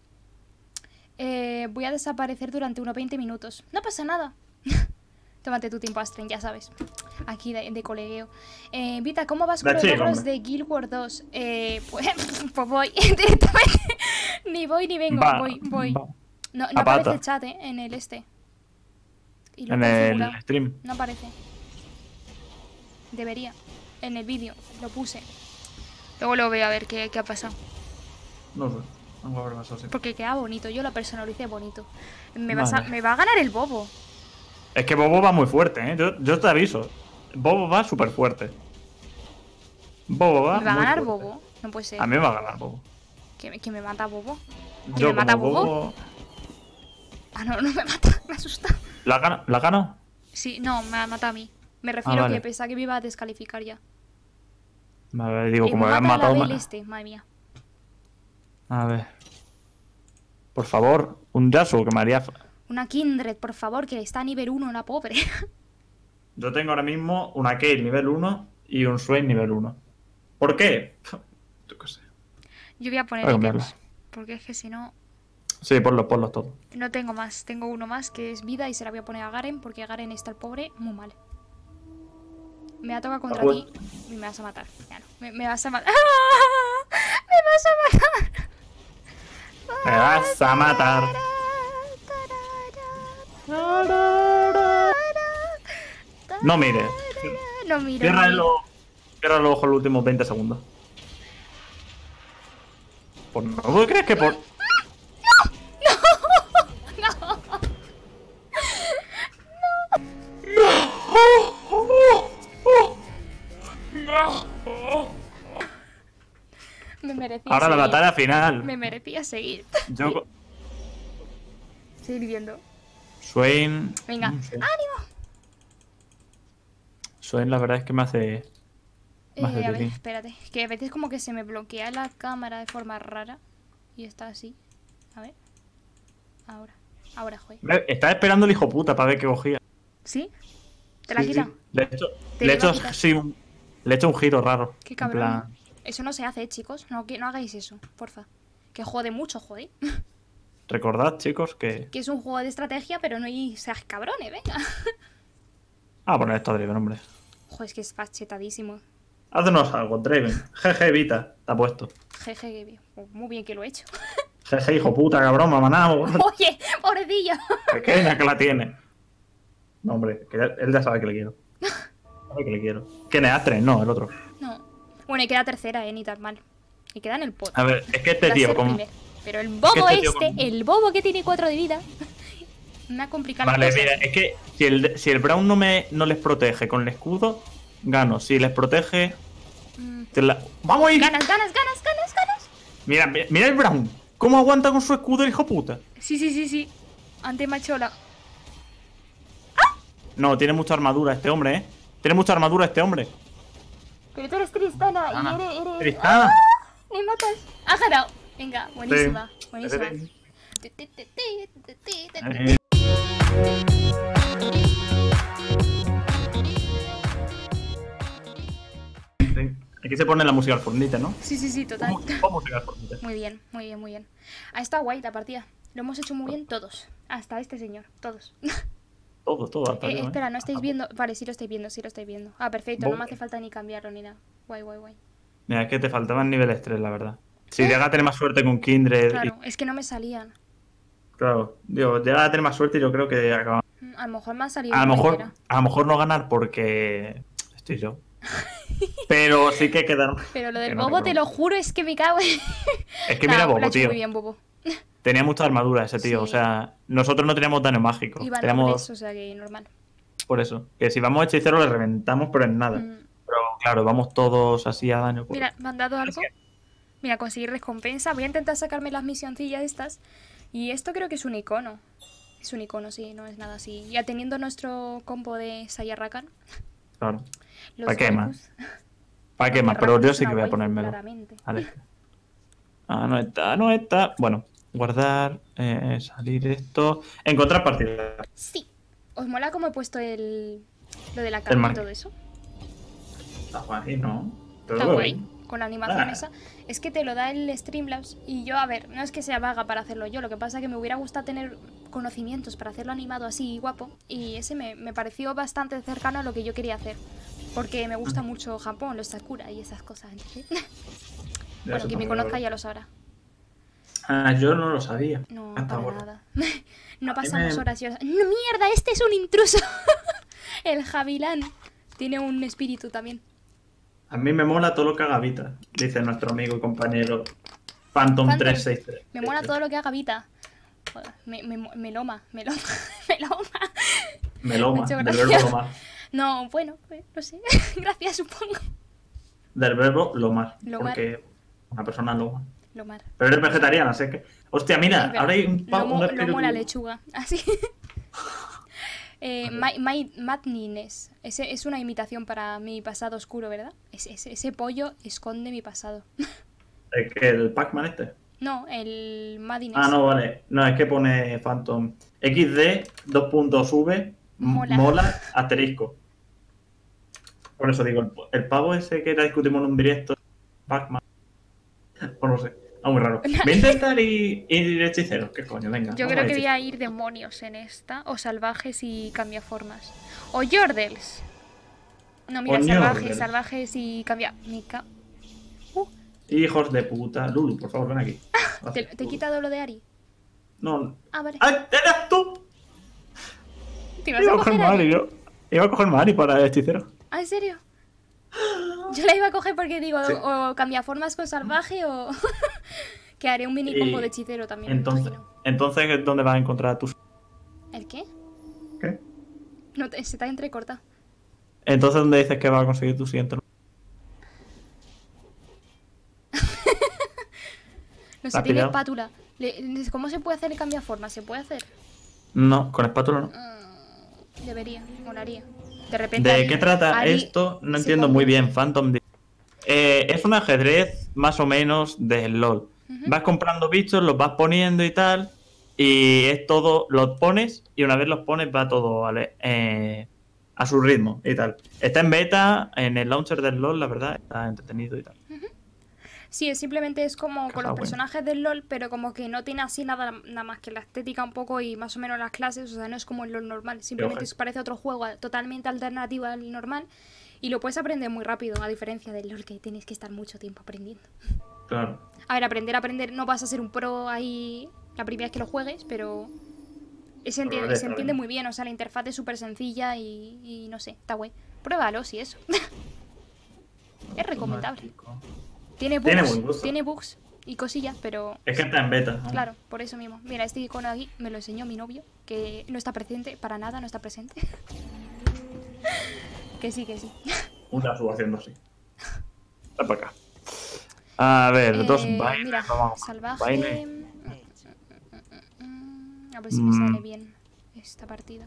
Eh, voy a desaparecer durante unos veinte minutos. No pasa nada. Tómate tu tiempo, Astren, ya sabes. Aquí de, de colegueo. Eh, Vita, ¿cómo vas con Da los chill, logros hombre. de Guild Wars dos? Eh, pues, pues voy directamente. Ni voy ni vengo, Va, voy, voy. va. No, no A aparece pata. el chat, ¿eh? En el este. Y lo he En el configurado. stream. No aparece. Debería. En el vídeo. Lo puse. Luego lo veo a ver qué, qué ha pasado. No sé. Vamos a ver más así. Porque queda bonito. Yo lo personalicé bonito. Me, vas a- Vale. me va a ganar el bobo. Es que Bobo va muy fuerte, ¿eh? Yo, yo te aviso. Bobo va súper fuerte. Bobo va. ¿Me va a muy ganar fuerte. bobo? No puede ser. A mí me va a ganar Bobo. ¿Que, me- que me mata bobo? ¿Que Yo me mata como bobo? Ah, no, no me mata. Me asusta. ¿La gana? ¿La gana? Sí, no, me mata a mí. Me refiero Ah, a que vale. pensaba que me iba a descalificar ya. Vale, digo, Eh, como me han mata a matado. la ma- Belle este, madre mía. A ver. Por favor, un Yasuo que me haría. fa- Una Kindred, por favor, que está a nivel uno, la pobre. Yo tengo ahora mismo una Kale nivel uno y un Swain nivel uno. ¿Por qué? Yo qué sé. Yo voy a poner Voy a ítems, cambiarla. porque es que si no, Sí, ponlos, ponlos todos. no tengo más. Tengo uno más que es vida y se la voy a poner a Garen porque Garen está el pobre muy mal. Me va a tocar contra Ah, ti y me vas a matar. Ya no. Me, me vas a matar. ¡Ah! ¡Me vas a matar! Me vas a matar. No mires. No miro. Cierra no el miro. ojo. Cierra los ojos los últimos veinte segundos. Pues no, ¿tú crees que por.? Me merecía Ahora la seguir. batalla final. Me merecía seguir. Yo. co- Seguir viviendo. Swain. Venga. Mm, sí. ¡Ánimo! Swain, la verdad es que me hace. Eh, Más de a ver, ti. espérate. Que a veces como que se me bloquea la cámara de forma rara. Y está así. A ver. Ahora. Ahora, joder. Ve, Estaba esperando el hijo puta para ver qué cogía. ¿Sí? ¿Te la Sí, quita? sí. Le he hecho, Te le he le va a hecho, quitar. sí, un, le he hecho un giro raro. Qué En cabrón. plan, Eso no se hace, ¿eh, chicos. No, que, no hagáis eso, porfa. Que jode mucho, joder. recordad, chicos, que. Que es un juego de estrategia, pero no hay... seas cabrones, venga. Ah, poner esto a Draven, hombre. Joder, es que es fachetadísimo. Haznos algo, Draven. Jeje, Vita, te ha puesto. Jeje, qué bien. Pues muy bien que lo he hecho. Jeje, hijo puta, cabrón, mamanao. Oye, pobrecillo. Pequeña que la tiene. No, hombre, que ya- él ya sabe que le quiero. Sabe que le quiero. ¿Quién es Astren? No, el otro. No. Bueno, y queda tercera, eh, ni tan mal. Y queda en el pot. A ver, es que este Va a tío ser con. primer. Pero el bobo este tío este, con- el bobo que tiene cuatro de vida, me ha complicado Vale, las mira, cosas. es que si el, si el Brown no, me, no les protege con el escudo, gano. Si les protege. Mm. te la- ¡Vamos a ir! Ganas, ganas, ganas, ganas, ganas. Mira, mira, mira el Brown. ¿Cómo aguanta con su escudo el hijo puta? Sí, sí, sí, sí. Ante Machola. No, tiene mucha armadura este hombre, ¿eh? Tiene mucha armadura este hombre. Pero tú eres Tristana Ana. y eres... eres... Tristana. ¡Ah! ¡Me matas! ¡Has ganado! Venga, buenísima, Sí. buenísima. Eh, sí. Aquí se pone la música al Fortnite, ¿no? Sí, sí, sí, total. ¿Cómo, cómo música al Fortnite? Muy bien, muy bien, muy bien. Ha estado guay la partida. Lo hemos hecho muy bien todos. Hasta este señor, todos. Todo, todo. hasta Eh, yo, ¿eh? espera, no estáis Hasta- viendo. Vale, sí lo estáis viendo, sí lo estáis viendo. Ah, perfecto, no me Bo- hace falta ni cambiarlo ni nada. Guay, guay, guay. Mira, es que te faltaban niveles tres, la verdad. Si ¿Eh? llegas a tener más suerte con Kindred. Claro, es que no me salían. Y, claro, digo, llegas a tener más suerte y yo creo que acabamos. Mm, A lo mejor me ha salido A lo una mejor, cualquiera. a lo mejor no ganar porque estoy yo. Pero sí que quedar. Pero lo que del no bobo, tengo- te lo juro, es que me cago en... Es que Nah, mira, lo ha Bobo, hecho tío. muy bien, bobo. Tenía mucha armadura ese tío. Sí. O sea, nosotros no teníamos daño mágico. Iba Teníamos. nobles, o sea que normal. Por eso. Que si vamos a hechicero le reventamos, pero en nada. Mm. Pero claro, vamos todos así a daño. puro. Mira, ¿me han dado algo? que- Mira, conseguir recompensa. Voy a intentar sacarme las misioncillas estas. Y esto creo que es un icono. Es un icono, sí, no es nada así. Ya teniendo nuestro combo de Sayarrakan. Claro. Los ¿Para qué más? waifus- ¿Para qué Porque más? Pero Rakan yo es sí una que voy a waifu, ponérmelo. claramente. Vale. Ah, no está, no está. Bueno, guardar, eh, salir esto. Encontrar partida. Sí. ¿Os mola cómo he puesto el... lo de la El cama y marque. todo eso? Está guay, ¿no? Todo Está guay. bien. Con la animación Ah. esa. Es que te lo da el Streamlabs. Y yo, a ver, no es que sea vaga para hacerlo yo. Lo que pasa es que me hubiera gustado tener conocimientos para hacerlo animado así guapo. Y ese me, me pareció bastante cercano a lo que yo quería hacer. Porque me gusta mucho Japón, los Sakura y esas cosas. ¿Entendés? Ya Bueno, quien me supongo, conozca claro. ya lo sabrá. Ah, yo no lo sabía. No, Ah, está para bueno. nada. No A mí pasamos me- horas y horas. ¡No, mierda! ¡Este es un intruso! El Javilán. Tiene un espíritu también. A mí me mola todo lo que haga Vita, dice nuestro amigo y compañero Phantom, Phantom. trescientos sesenta y tres. Me mola todo lo que haga Vita. Joder, me, me, meloma, meloma, meloma. Meloma, Me ha hecho del gracia. verbo lomar. No, bueno, pues, no sé. Gracias, supongo. Del verbo lomar. Lomar. Porque una persona loma. Lomar. Pero eres vegetariana, sé que. Hostia, mira, Sí, pero ahora hay un pavo, lomo, un espíritu. lomo la lechuga. Así. eh, my, my Madness. Ese es una imitación para mi pasado oscuro, ¿verdad? Ese, ese, ese pollo esconde mi pasado. Es que el Pac-Man este. No, el Madness. Ah, no, vale. No, es que pone Phantom. X D, dos puntos V, Mola. mola, asterisco. Por eso digo, el, el pavo ese que era discutimos en un directo, Pac-Man. Pues no sé, es muy raro. Voy a intentar ir, ir hechicero. ¿Qué coño? Venga. Yo vamos creo a que voy hechicero. a ir demonios en esta. O salvajes y cambiaformas. O Yordles. No, mira, O salvajes, Yordles. salvajes y cambia. Me ca- Uh, Hijos de puta. Lulu, por favor, ven aquí. ¿te, Gracias, te he Lulu. quitado lo de Ari? No. Ah, vale. ¡Ah, eras tú! ¿Te ibas Iba a a coger coger a Ari? Mari, yo. Iba a coger Mari para hechicero. ¿Ah, en serio? Yo la iba a coger porque digo, Sí. o cambia formas con salvaje o que haré un mini combo Y de hechicero también. me Entonces, imagino. entonces, ¿dónde vas a encontrar a tus? ¿El qué? ¿Qué? No, te- se te ha entrecortado. Entonces, ¿dónde dices que vas a conseguir tu siguiente? No ¿La sé, has tiene pillado? espátula. Le- ¿Cómo se puede hacer el cambia formas? ¿Se puede hacer? No, con espátula no. Mm, debería, molaría. De repente. ¿De Ari- qué trata Ari esto? No se entiendo muy convierte- bien, Phantom. di- Eh, es un ajedrez más o menos del LOL. Ujú. Vas comprando bichos, los vas poniendo y tal. Y es todo, los pones y una vez los pones va todo ¿vale? eh, a su ritmo y tal. Está en beta, en el launcher del LOL, la verdad, está entretenido y tal. Sí, es simplemente es como con Caja los buena. personajes del LOL, pero como que no tiene así nada, nada más que la estética un poco y más o menos las clases, o sea, no es como el LOL normal, simplemente ojo. es- parece otro juego a- totalmente alternativo al normal y lo puedes aprender muy rápido, a diferencia del LOL que tienes que estar mucho tiempo aprendiendo. Claro. A ver, aprender, aprender, no vas a ser un pro ahí la primera vez que lo juegues, pero se entiende, vale, se está entiende bien. muy bien, o sea, la interfaz es súper sencilla y, y no sé, está guay. Pruébalo, si eso. Es recomendable. Automático. Tiene bugs, Tiene buen gusto. tiene bugs y cosillas, pero Es que está en beta. ¿no? claro, por eso mismo. Mira, este icono aquí me lo enseñó mi novio, que no está presente, para nada no está presente. Que sí, que sí. Una subo haciendo así. Ven para acá. A ver, dos Eh, vainas. mira, Vamos. salvaje. Vaina. Mm, A ver si me Mm. sale bien esta partida.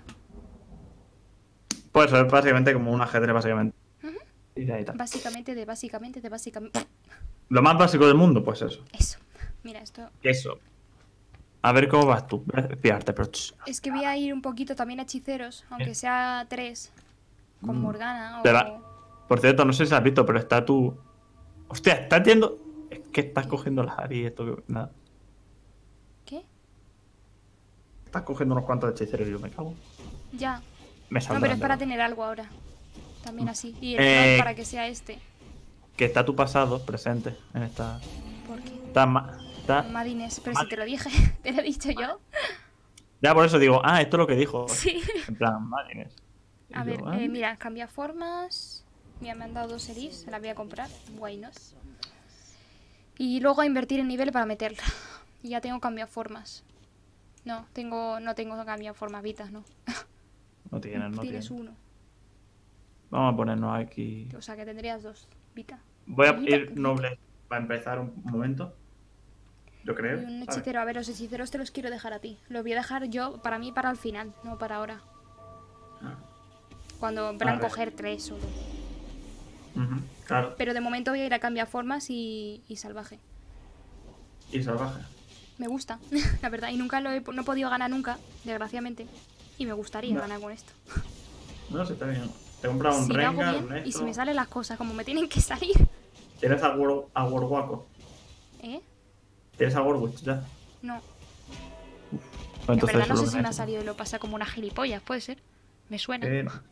Pues es básicamente como un ajedrez, básicamente. Y de ahí tal. Básicamente, de básicamente, de básicamente. Lo más básico del mundo, pues eso. Eso. Mira, esto. Eso. A ver cómo vas tú. Voy a espiarte, pero... ch, Es que voy a ir un poquito también a hechiceros, aunque sea tres. Con Mm. Morgana o... Te va- Por cierto, no sé si has visto, pero está tu... Hostia, estás yendo... Es que estás cogiendo las Ari y esto que... Nada. ¿Qué? Estás cogiendo unos cuantos hechiceros y yo me cago. Ya. Me No, saldrán pero es de para la- tener algo ahora. También así. Y el Eh, slot para que sea este. Que está tu pasado presente en esta... ¿Por qué? Está... ma- está... Madines, pero Mal. si te lo dije, te lo he dicho yo. Ya por eso digo, ah, esto es lo que dijo. Sí. En plan, Madines. Y A yo, ver, ah, eh, mira, cambia formas. Mira, me han dado dos series, se las voy a comprar. Why not? Y luego a invertir en nivel para meterla. Y ya tengo cambia formas. No, tengo, no tengo cambia formas vitas, no. No tienes, no Tienes tienes. uno. Vamos a ponernos aquí. O sea que tendrías dos. Vita. Voy a Vita, ir Vita. noble para empezar un momento. Yo creo. Y un ¿sabes? hechicero. A ver, los hechiceros te los quiero dejar a ti. Los voy a dejar yo, para mí, para el final, no para ahora. Ah, Cuando A van a ver. coger tres solo. ujú, claro. Pero de momento voy a ir a cambiar formas y, y salvaje. Y salvaje. Me gusta, la verdad. Y nunca lo he, no he podido ganar nunca, desgraciadamente. Y me gustaría No. ganar con esto. No, sí, está bien. Te he comprado un Si lo hago Rengar, bien un y si esto. me salen las cosas como me tienen que salir. ¿Tienes a, War, a Warwaco? ¿Eh? ¿Tienes a Warwitch ya? No. Pues En entonces verdad no eso sé es si lo me ha que salido y lo pasa como una gilipollas, puede ser. Me suena. Eh, no.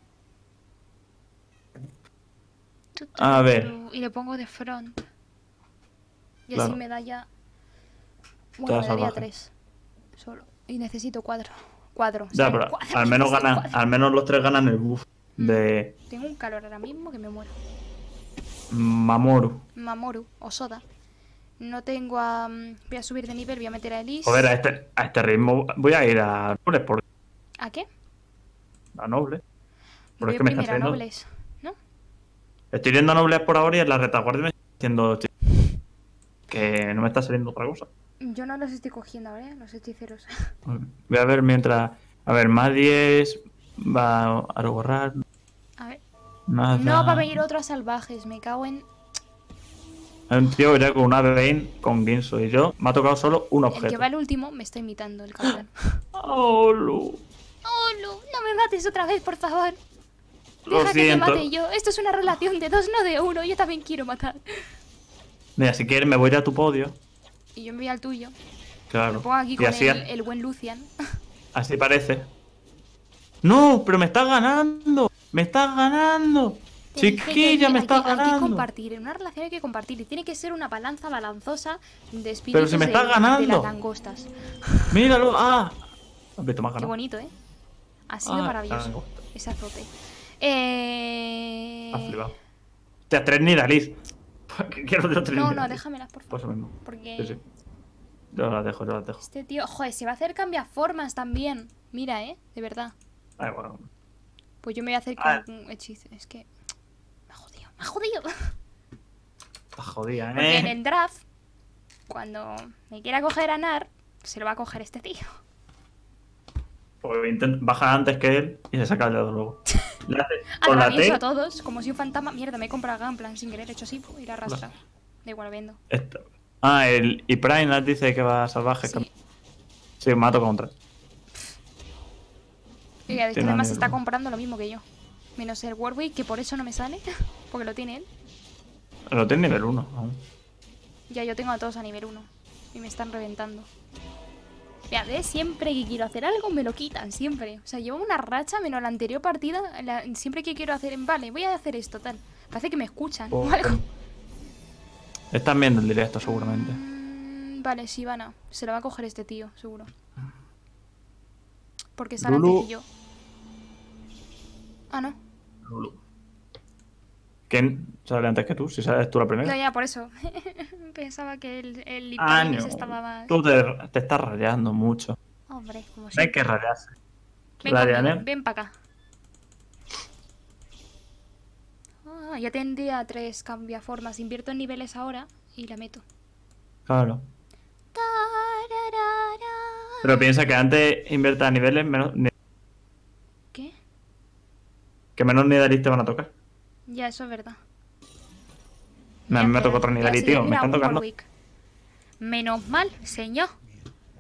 Tu, tu, a tu, ver. tu, Y le pongo de front. Y Claro. así me da ya... Te Bueno, da me daría salvaje. tres. Solo. Y necesito cuatro. Cuatro. Ya, ¿sabes? pero Cuatro, al menos necesito ganan, cuatro. al menos los tres ganan el buff de Tengo un calor ahora mismo que me muero. Mamoru. Mamoru o Soda. No tengo a... mm, Voy a subir de nivel, voy a meter a Elise. Joder, a este, a este ritmo voy a ir a nobles, porque ¿A qué? a nobles. Pero Voy es que me están primero a saliendo. nobles, ¿no? Estoy yendo a nobles por ahora y en la retaguardia me estoy diciendo que no me está saliendo otra cosa. Yo no los estoy cogiendo ahora, ¿eh? Los hechiceros. Voy a ver mientras. A ver, más diez va a borrar. A ver. Nada. No va a venir otros salvajes, me cago en... Hay un tío ya con una Bane con Ginso y yo me ha tocado solo un El que objeto. va el último me está imitando, el cabrón. Oh, Lu. ¡Oh, Lu! ¡No me mates otra vez, por favor! Lo Deja que te siento. mate yo. Esto es una relación de dos, no de uno. Yo también quiero matar. Mira, si quieres me voy a tu podio. Y yo me voy al tuyo. Claro. Me pongo aquí Y con así, el, el buen Lucian. así parece. No, pero me estás ganando. Me estás ganando. Te dije que Chiquilla, hay- me hay estás que- Hay que ganando. compartir. En una relación hay que compartir. Y tiene que ser una balanza balanzosa de espíritus Pero si me de- estás de ganando. las langostas. Míralo. Ah. Hombre, tú me has Qué ganado. bonito, ¿eh? Ha sido Ah, maravilloso. langosta. Ese azote. Eh... Has flipado. Hostia, tres Nidalis. ¿Qué quiero yo tres No, no, Nidalis? déjamelas, por Pues favor. eso mismo. Porque Sí, sí. Yo las dejo, yo las dejo. este tío... Joder, se va a hacer cambiar formas también. Mira, ¿eh? De verdad. Ay, bueno. Pues yo me voy a hacer Ah. con un hechizo. Es que... Me ha jodido, me ha jodido. Está jodida, Porque en eh. el draft, cuando me quiera coger a Nar, se lo va a coger este tío. Pues intent- baja antes que él y se saca el dedo luego. Le hace con la Atravieso T. a todos, como si un fantasma... Mierda, me he comprado acá en plan sin querer, he hecho así, ir a arrastrar. Da igual, vendo. esta- Ah, el y Prime dice que va salvaje. Sí. Sí, me ha tocado un tres. Y este Sí, no, además ni está broma. comprando lo mismo que yo. Menos el Warwick, que por eso no me sale. Porque lo tiene él. Lo tiene nivel uno aún. Ya yo tengo a todos a nivel uno. Y me están reventando. Mira, ¿ves? Siempre que quiero hacer algo me lo quitan, siempre. O sea, llevo una racha menos la anterior partida. la- siempre que quiero hacer... Vale, voy a hacer esto, tal. Parece que me escuchan o Pues, algo. Están viendo el directo seguramente. Mm, vale, Sivana. Se lo va a coger este tío, seguro. Porque sale Lulu. antes que yo. Ah, no. ¿Quién sale antes que tú? Si sales tú la primera. Ya, ya, por eso. Pensaba que el, el Ah, Lipanis no. estaba más... Tú te, te estás rayando mucho. Hombre, como No hay siempre. que rayarse. Ven La conmigo, Diana. ven para acá. Ah, ya tendría tres cambiaformas. Invierto en niveles ahora y la meto. Claro. Tararara. Pero piensa que antes invierta a niveles menos, ni- ¿Qué? que menos Nidalis te van a tocar. Ya, eso es verdad. A mí me Mira, tocó otro mira, Nidalis, sí, tío. Me mira, están un tocando. Warwick. Menos mal, señor.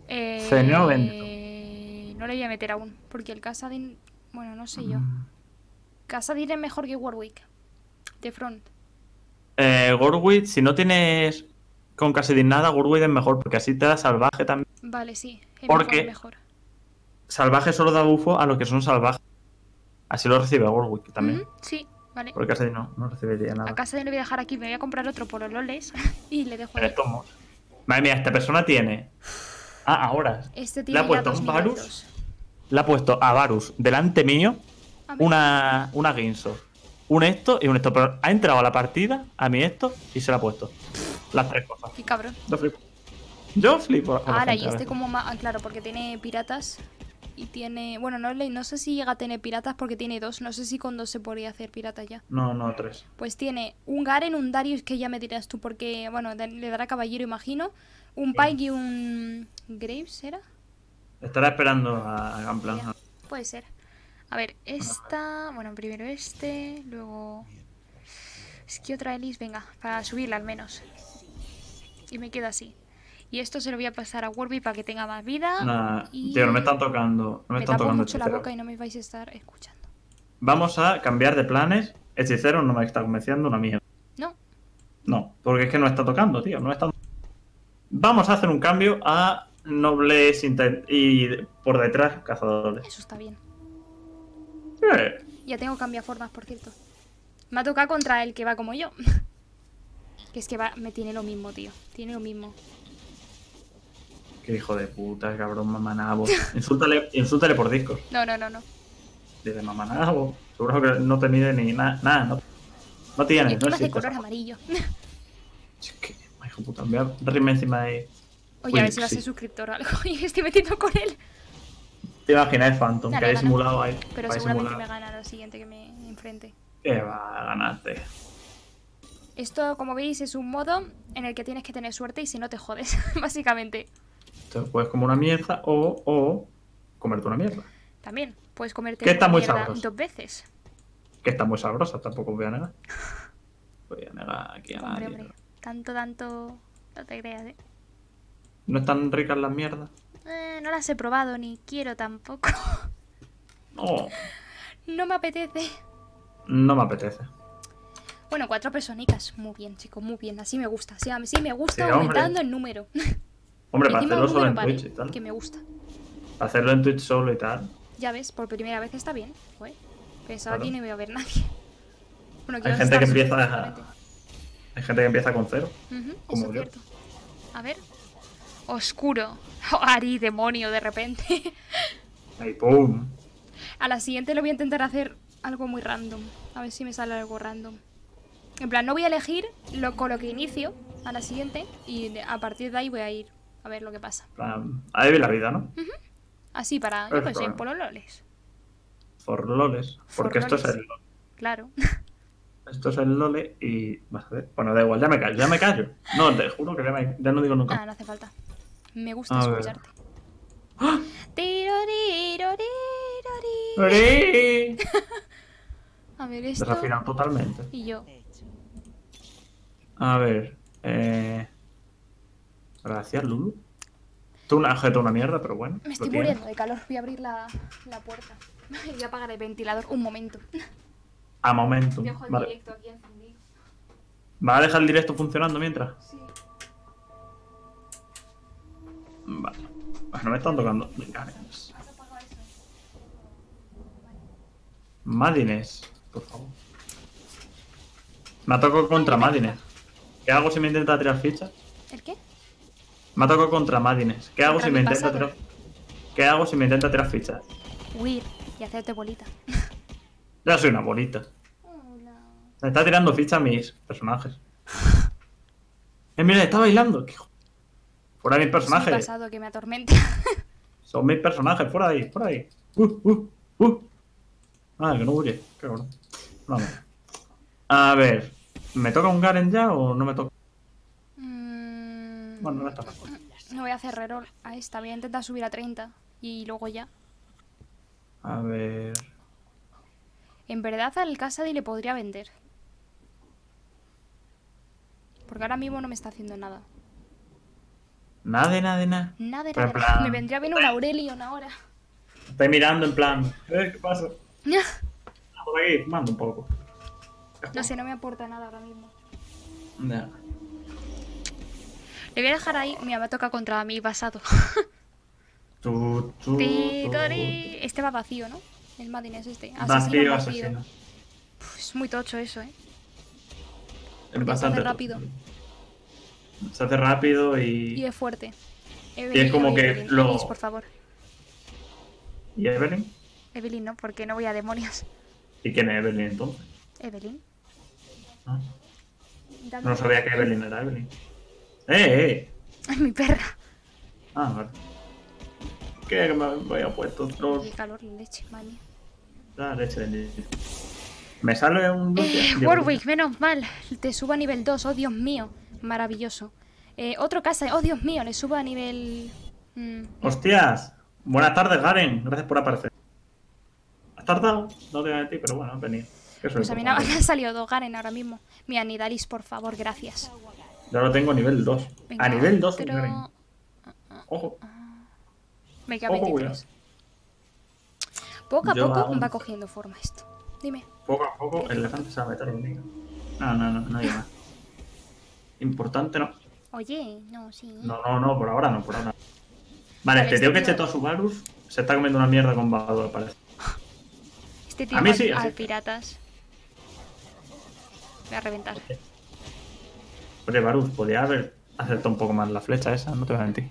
Eh, Señor Benito. No le voy a meter aún, porque el Casadin... Bueno, no sé yo. Mm. Casadin es mejor que Warwick. De front. Eh, Gorwit, si no tienes con casi nada, Gorwit es mejor, porque así te da salvaje también. Vale, sí. Es ¿Por mejor, es qué? mejor. Salvaje solo da bufo a los que son salvajes. Así lo recibe Gorwit también. Ujú, sí, vale. Porque casi no, no recibiría A nada. Casadin le voy a dejar aquí. Me voy a comprar otro por los loles. Y le dejo En ahí. estos mods. Madre mía, esta persona tiene. Ah, ahora. Este Le tiene ha ya puesto dos un Varus. niveles. Le ha puesto a Varus delante mío A ver. una, una Ginso, un esto y un esto. Pero ha entrado a la partida, a mi esto, y se la ha puesto. Las tres cosas. Qué cabrón. Yo flipo. Yo flipo. con la Ahora, gente, y a este veces. como más... Ah, claro, porque tiene piratas. Y tiene... Bueno, no, le- no sé si llega a tener piratas porque tiene dos. No sé si con dos se podría hacer piratas ya. No, no, tres. Pues tiene un Garen, un Darius, que ya me dirás tú porque... Bueno, da- le dará caballero, imagino. Un Pike y un... Graves, ¿era? Estará esperando a Gamplan. Ya, puede ser. A ver, esta... Bueno, primero este, luego... Es que otra Elise, venga, para subirla al menos. Y me quedo así. Y esto se lo voy a pasar a Warby para que tenga más vida. Nah, y... tío, no me están tocando. No me, Me están tapo tocando mucho la hechiceros. boca y no me vais a estar escuchando. Vamos a cambiar de planes. Hechicero no me está convenciendo una mierda. No, No, porque es que no está tocando, tío. No está... Vamos a hacer un cambio a nobles inten- y por detrás cazadores. eso está bien. Eh, Ya tengo cambiaformas, por cierto. Me ha tocado contra el que va como yo. Que es que va, me tiene lo mismo, tío. Tiene lo mismo. Qué hijo de puta, cabrón, mamanabo. Insúltale, insúltale por Discord. No, no, no, no. Dile mamanabo. Seguro que no te mide ni nada. Nada, no, no Y tienes. No encima es de existe color esa- amarillo. Es que, hijo de puta, me voy a reírme encima de. Oye, a ver Uy, si va a ser sí. suscriptor o algo. Y me estoy metiendo con él. Te imaginas Phantom, Ya que le hay gana. simulado ahí. Pero Hay seguramente simulado. me gana lo siguiente que me enfrente. Que va a ganarte. Esto, como veis, es un modo en el que tienes que tener suerte y si no te jodes, básicamente. Te puedes comer una mierda o, o comerte una mierda. También puedes comerte Que está una muy mierda sabroso. dos veces. Que está muy sabrosa, tampoco os voy a negar. Voy a negar aquí a Hombre, nadie. hombre. Tanto, tanto... No te creas, ¿eh? ¿No están ricas las mierdas? Eh, no las he probado ni quiero tampoco. No, No me apetece. no me apetece. Bueno, cuatro personicas. Muy bien, chicos, muy bien. Así me gusta. Sí, a mí sí me gusta Sí, hombre. aumentando el número. Hombre, Y para encima hacerlo un solo número en par, Twitch y tal. que me gusta. Para hacerlo en Twitch solo y tal. Ya ves, por primera vez está bien. Joder, pensaba Claro. que no iba a haber nadie. Bueno, Hay ibas a gente que estar empieza solo, a- seguramente. Hay gente que empieza con cero. Ujú, como eso es yo. cierto. A ver. Oscuro. Oh, Ari, demonio, de repente. Ahí, ¡pum! A la siguiente lo voy a intentar hacer algo muy random. A ver si me sale algo random. En plan, no voy a elegir lo, con lo que inicio a la siguiente. Y de- a partir de ahí voy a ir a ver lo que pasa. En plan, ahí vi la vida, ¿no? Así para, yo Es qué sé, claro. polololes. For loles. Porque esto es loles. el Claro. Esto es el lole y... Vas a ver. Bueno, da igual, ya me callo, ya me callo. No, te juro que ya, me- ya no digo nunca. Ah, no hace falta. Me gusta A ver. escucharte. Tirorirorirorir. ¡Ori! A ver esto. Desafinado totalmente. Y yo. A ver, eh... Gracias, Lulu. Tú un objeto, una mierda, pero bueno. Me lo estoy tienes. muriendo de calor. Voy a abrir la, la puerta. Y voy a apagar el ventilador. Un momento. A momentum. Dejo el Vale. directo aquí encendido. ¿Va a dejar el directo funcionando mientras? Sí. Vale. Bueno, me están tocando. Venga, nenes. ¿Has apagado eso? Madines, por favor. Me ha tocado contra Ay, qué Madines. ¿Qué hago si me intenta tirar fichas? ¿El qué? Me ha tocado contra Madines. ¿Qué hago Contra si mi me intenta pasado. tirar... ¿Qué hago si me intenta tirar fichas? Huir y hacerte bolita. Ya soy una bolita. Hola. Me está tirando fichas a mis personajes. Eh, mira, está bailando. ¿Qué hijo? Fuera de mis Es mi personajes. pasado que me atormenta. Son mis personajes. Fuera de ahí, fuera de ahí. Uh, uh, uh. Ah, que no huye. Qué cabrón. Vamos. A ver. ¿Me toca un Garen ya o no me toca? Mm, Bueno, no está mal. no voy a hacer reroll a esta. Voy a intentar subir a treinta. Y luego ya. A ver. En verdad al Casady le podría vender. Porque ahora mismo no me está haciendo nada. Nada de nada de nada. Nada, de Pero en nada. plan- Me vendría bien un Aurelion ahora. Estoy mirando en plan. ¿Eh? ¿Qué pasa? Ah, por aquí, fumando un poco. No sé, no me aporta nada ahora mismo. Ya. Le voy a dejar ahí. Mira, me toca contra mi pasado. Tu, tu, tu. Picori. Este va vacío, ¿no? El Madin es este. Vacío, rápido. asesino. Uf, es muy tocho eso, ¿eh? Es Porque se bastante hace rápido. Se hace rápido y. Y es fuerte. Y es como o que Evelyn. lo- Elis, por favor. ¿Y Evelyn? Evelyn no, porque no voy a demonios. ¿Y quién es Evelyn entonces? Evelyn. Ah, Dame- no sabía que Evelyn era Evelyn. ¡Eh, eh! Ay, mi perra. Ah, vale. ¿Qué? Que me había puesto otro. Qué calor, la leche, madre mía. La leche de niño. Me sale un. Eh, Digo, Warwick, menos mal. Te subo a nivel dos, oh Dios mío. Maravilloso. Eh, otro casa, oh Dios mío, le subo a nivel... mm, ¡Hostias! Buenas tardes, Garen. Gracias por aparecer. ¿Has tardado? No te voy a mentir, pero bueno, has venido. Que eso Pues es a mí nada importante. me han salido dos Garen ahora mismo. Mira, Nidalis, por favor, gracias. Ya lo tengo a nivel dos. Venga, A nivel dos, pero- Garen. Ojo. Me queda Ojo, veintitrés. Poco a Yo poco aún- va cogiendo forma esto. Dime. Poco a poco el elefante se va a meter en niño. No, no, no, no hay más. Importante no. Oye, no, sí. No, no, no, por ahora no, por ahora. Vale, Vale, este tío que este tío- chetó a Subarus se está comiendo una mierda con Bador, parece. Este tío A mí va sí, a así. piratas. Voy a reventar. Oye, Varus, podía haber acertado un poco más la flecha esa, no te voy a mentir.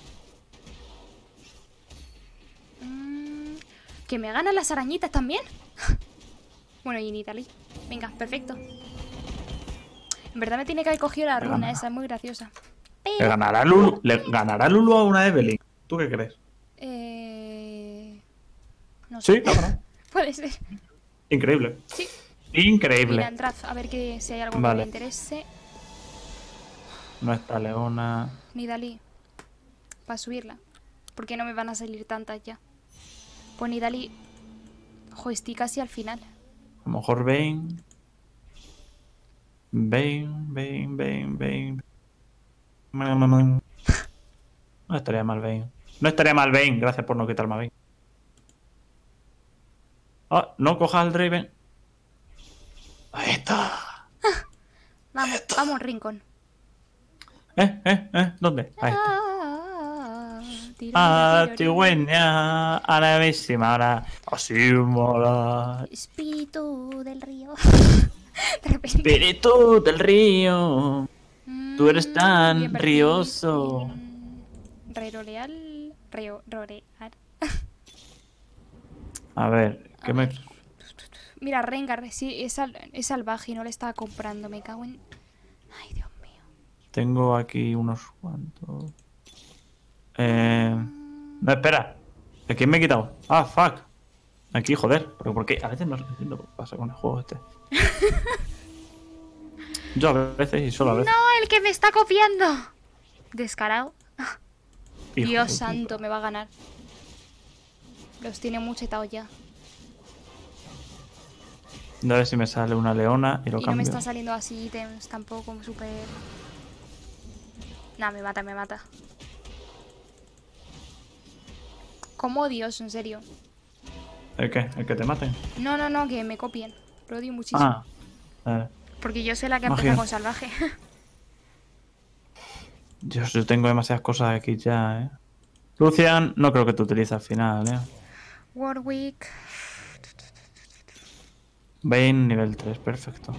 Mm, ¿Que me ganan las arañitas también? Bueno, y Nidali. Venga, perfecto. En verdad me tiene que haber cogido la Me runa, gana. esa es muy graciosa. ¿Le Pero... ganará Lulu, ¿le ganará Lulu a una Evelyn? ¿Tú qué crees? Eh... No sé. Sí, no, no. Puede ser. Increíble. Sí. Increíble. Mira, entrad a ver que, si hay algo que Vale. me interese. Nuestra leona. Nidali. Para subirla. Porque no me van a salir tantas ya. Pues Nidali. Jo, estoy casi al final. A lo mejor Bane. Bane, Bane, Bane, Bane. No estaría mal Bane. No estaría mal Bane, gracias por no quitarme a Bane. Ah, no cojas al Draven. Ahí está. Vamos, vamos, Rincón. Eh, eh, eh, ¿dónde? Ahí está. Ah, tiro, Ah, tiro, tiro. cigüeña, aravísima, ahora. Así mola. Espíritu del río. De repente. Espíritu del río. Tú eres Mm, tan bien perdido. rioso. Mm, Reroleal. Reo, rorear. A ver, ¿qué A me. ver. Mira, Rengar, sí, es, sal- es salvaje y no le estaba comprando. Me cago en. Ay, Dios mío. Tengo aquí unos cuantos. Eh. No, espera. ¿De quién me he quitado? Ah, fuck. Aquí, joder. ¿Pero por qué? A veces no entiendo qué pasa con el juego este. Yo a veces y solo a veces. No, el que me está copiando. Descarado. Hijo Dios de santo, puta. me va a ganar. Los tiene muchetados ya. A ver si me sale una leona y lo Y no me cambio. está saliendo así ítems tampoco, súper... Nah, me mata, me mata. Como Dios, en serio. ¿El qué? ¿El que te maten? No, no, no, que me copien. Lo odio muchísimo. Ah. Eh, Porque yo soy la que Magia. empieza con salvaje. Dios, yo tengo demasiadas cosas aquí ya, eh. Lucian, no creo que te utilice al final, eh. Warwick. Bane, nivel tres, perfecto.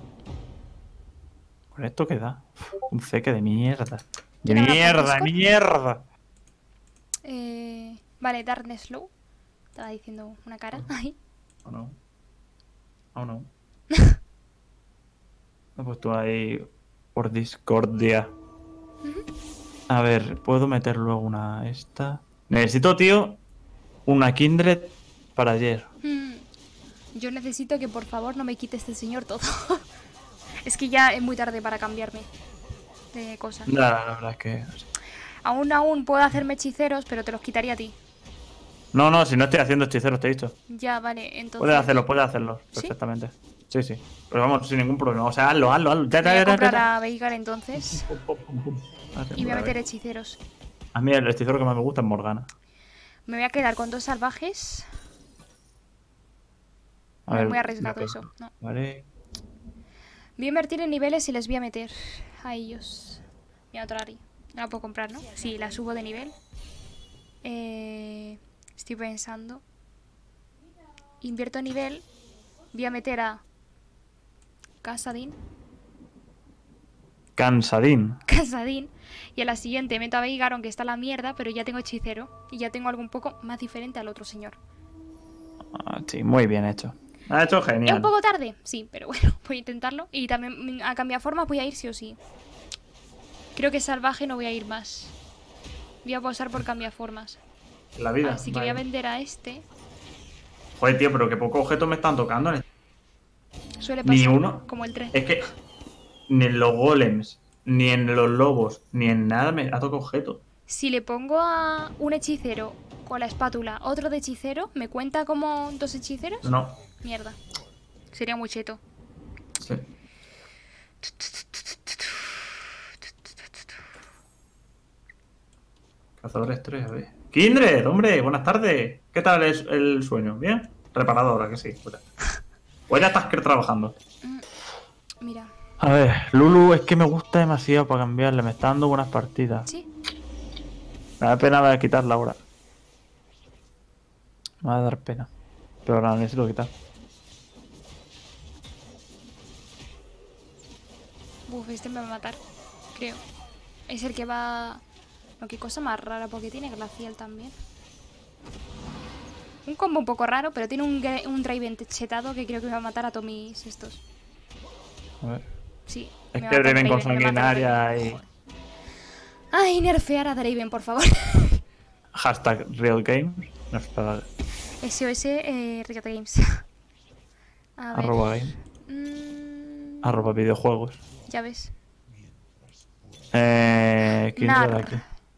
¿Con esto qué da? Uf, un ceque de mierda. De ¿Quién habrá mierda, puesto Discord? mierda. Eh, vale, Darkness Slow. Estaba diciendo una cara. Ahí. Oh no. Oh no. Lo he puesto ahí por discordia. A ver, puedo meter luego una esta. Necesito, tío, una Kindred para ayer. Mm, Yo necesito que por favor no me quite este señor todo. Es que ya es muy tarde para cambiarme de cosas. No, la verdad es que. Aún, aún puedo hacerme hechiceros, pero te los quitaría a ti. No, no, si no estoy haciendo hechiceros, te he dicho. Ya, vale, entonces... Puedes hacerlo, puedes hacerlo ¿Sí? perfectamente. Sí, sí. Pero vamos, sin ningún problema. O sea, hazlo, hazlo, hazlo. Ya, Voy a ya, ya, comprar ya, ya. a Veigar entonces. Pum, pum, pum, pum. Y voy a ver. meter hechiceros. A mí el hechicero que más me gusta es Morgana. Me voy a quedar con dos salvajes. A No ver, es muy arriesgado me- eso. No. Vale. Voy a invertir en niveles y les voy a meter a ellos. Voy a otra Ari. No la puedo comprar, ¿no? Sí, la subo de nivel. Eh, estoy pensando. Invierto nivel. Voy a meter a Casadín. Cansadín. Casadín. Y a la siguiente meto a Veigar, aunque está la mierda, pero ya tengo hechicero. Y ya tengo algo un poco más diferente al otro señor. Ah, sí, muy bien hecho. Ha hecho ¿Es genial. un poco tarde? Sí, pero bueno, voy a intentarlo. Y también a cambiar forma voy a ir sí o sí. Creo que salvaje no voy a ir más. Voy a posar por cambiar formas. La vida. Así que vale. voy a vender a este. Joder, tío, pero qué pocos objetos me están tocando. Suele pasar. Ni uno. Como el tren. Es que ni en los golems, ni en los lobos, ni en nada me ha tocado objeto. Si le pongo a un hechicero con la espátula otro de hechicero, ¿me cuenta como dos hechiceros? No. Mierda. Sería muy cheto. Sí. Cazadores tres, a ver. Kindred, hombre, buenas tardes. ¿Qué tal es el sueño? ¿Bien? Reparado ahora que sí. Pues ya, pues ya estás que trabajando. Mira. A ver, Lulu es que me gusta demasiado para cambiarle. Me está dando buenas partidas. Sí. Me da pena quitarla ahora. Me va a dar pena. Pero la necesito quitar. Uf, este me va a matar. Creo. Es el que va... No, qué cosa más rara, porque tiene glacial también. Un combo un poco raro, pero tiene un, gra- un Draven chetado que creo que me va a matar a todos mis estos. A ver. Sí. Es me que mata el Draven con Draven, me mata el sanguinaria Draven. y. Joder. Ay, nerfear a Draven, por favor. Hashtag Real Games. No está. S O S eh, Riot Games. A ver. Arroba game. Mm, Arroba videojuegos. ya ves. Eh. ¿Quién Nar. era de aquí?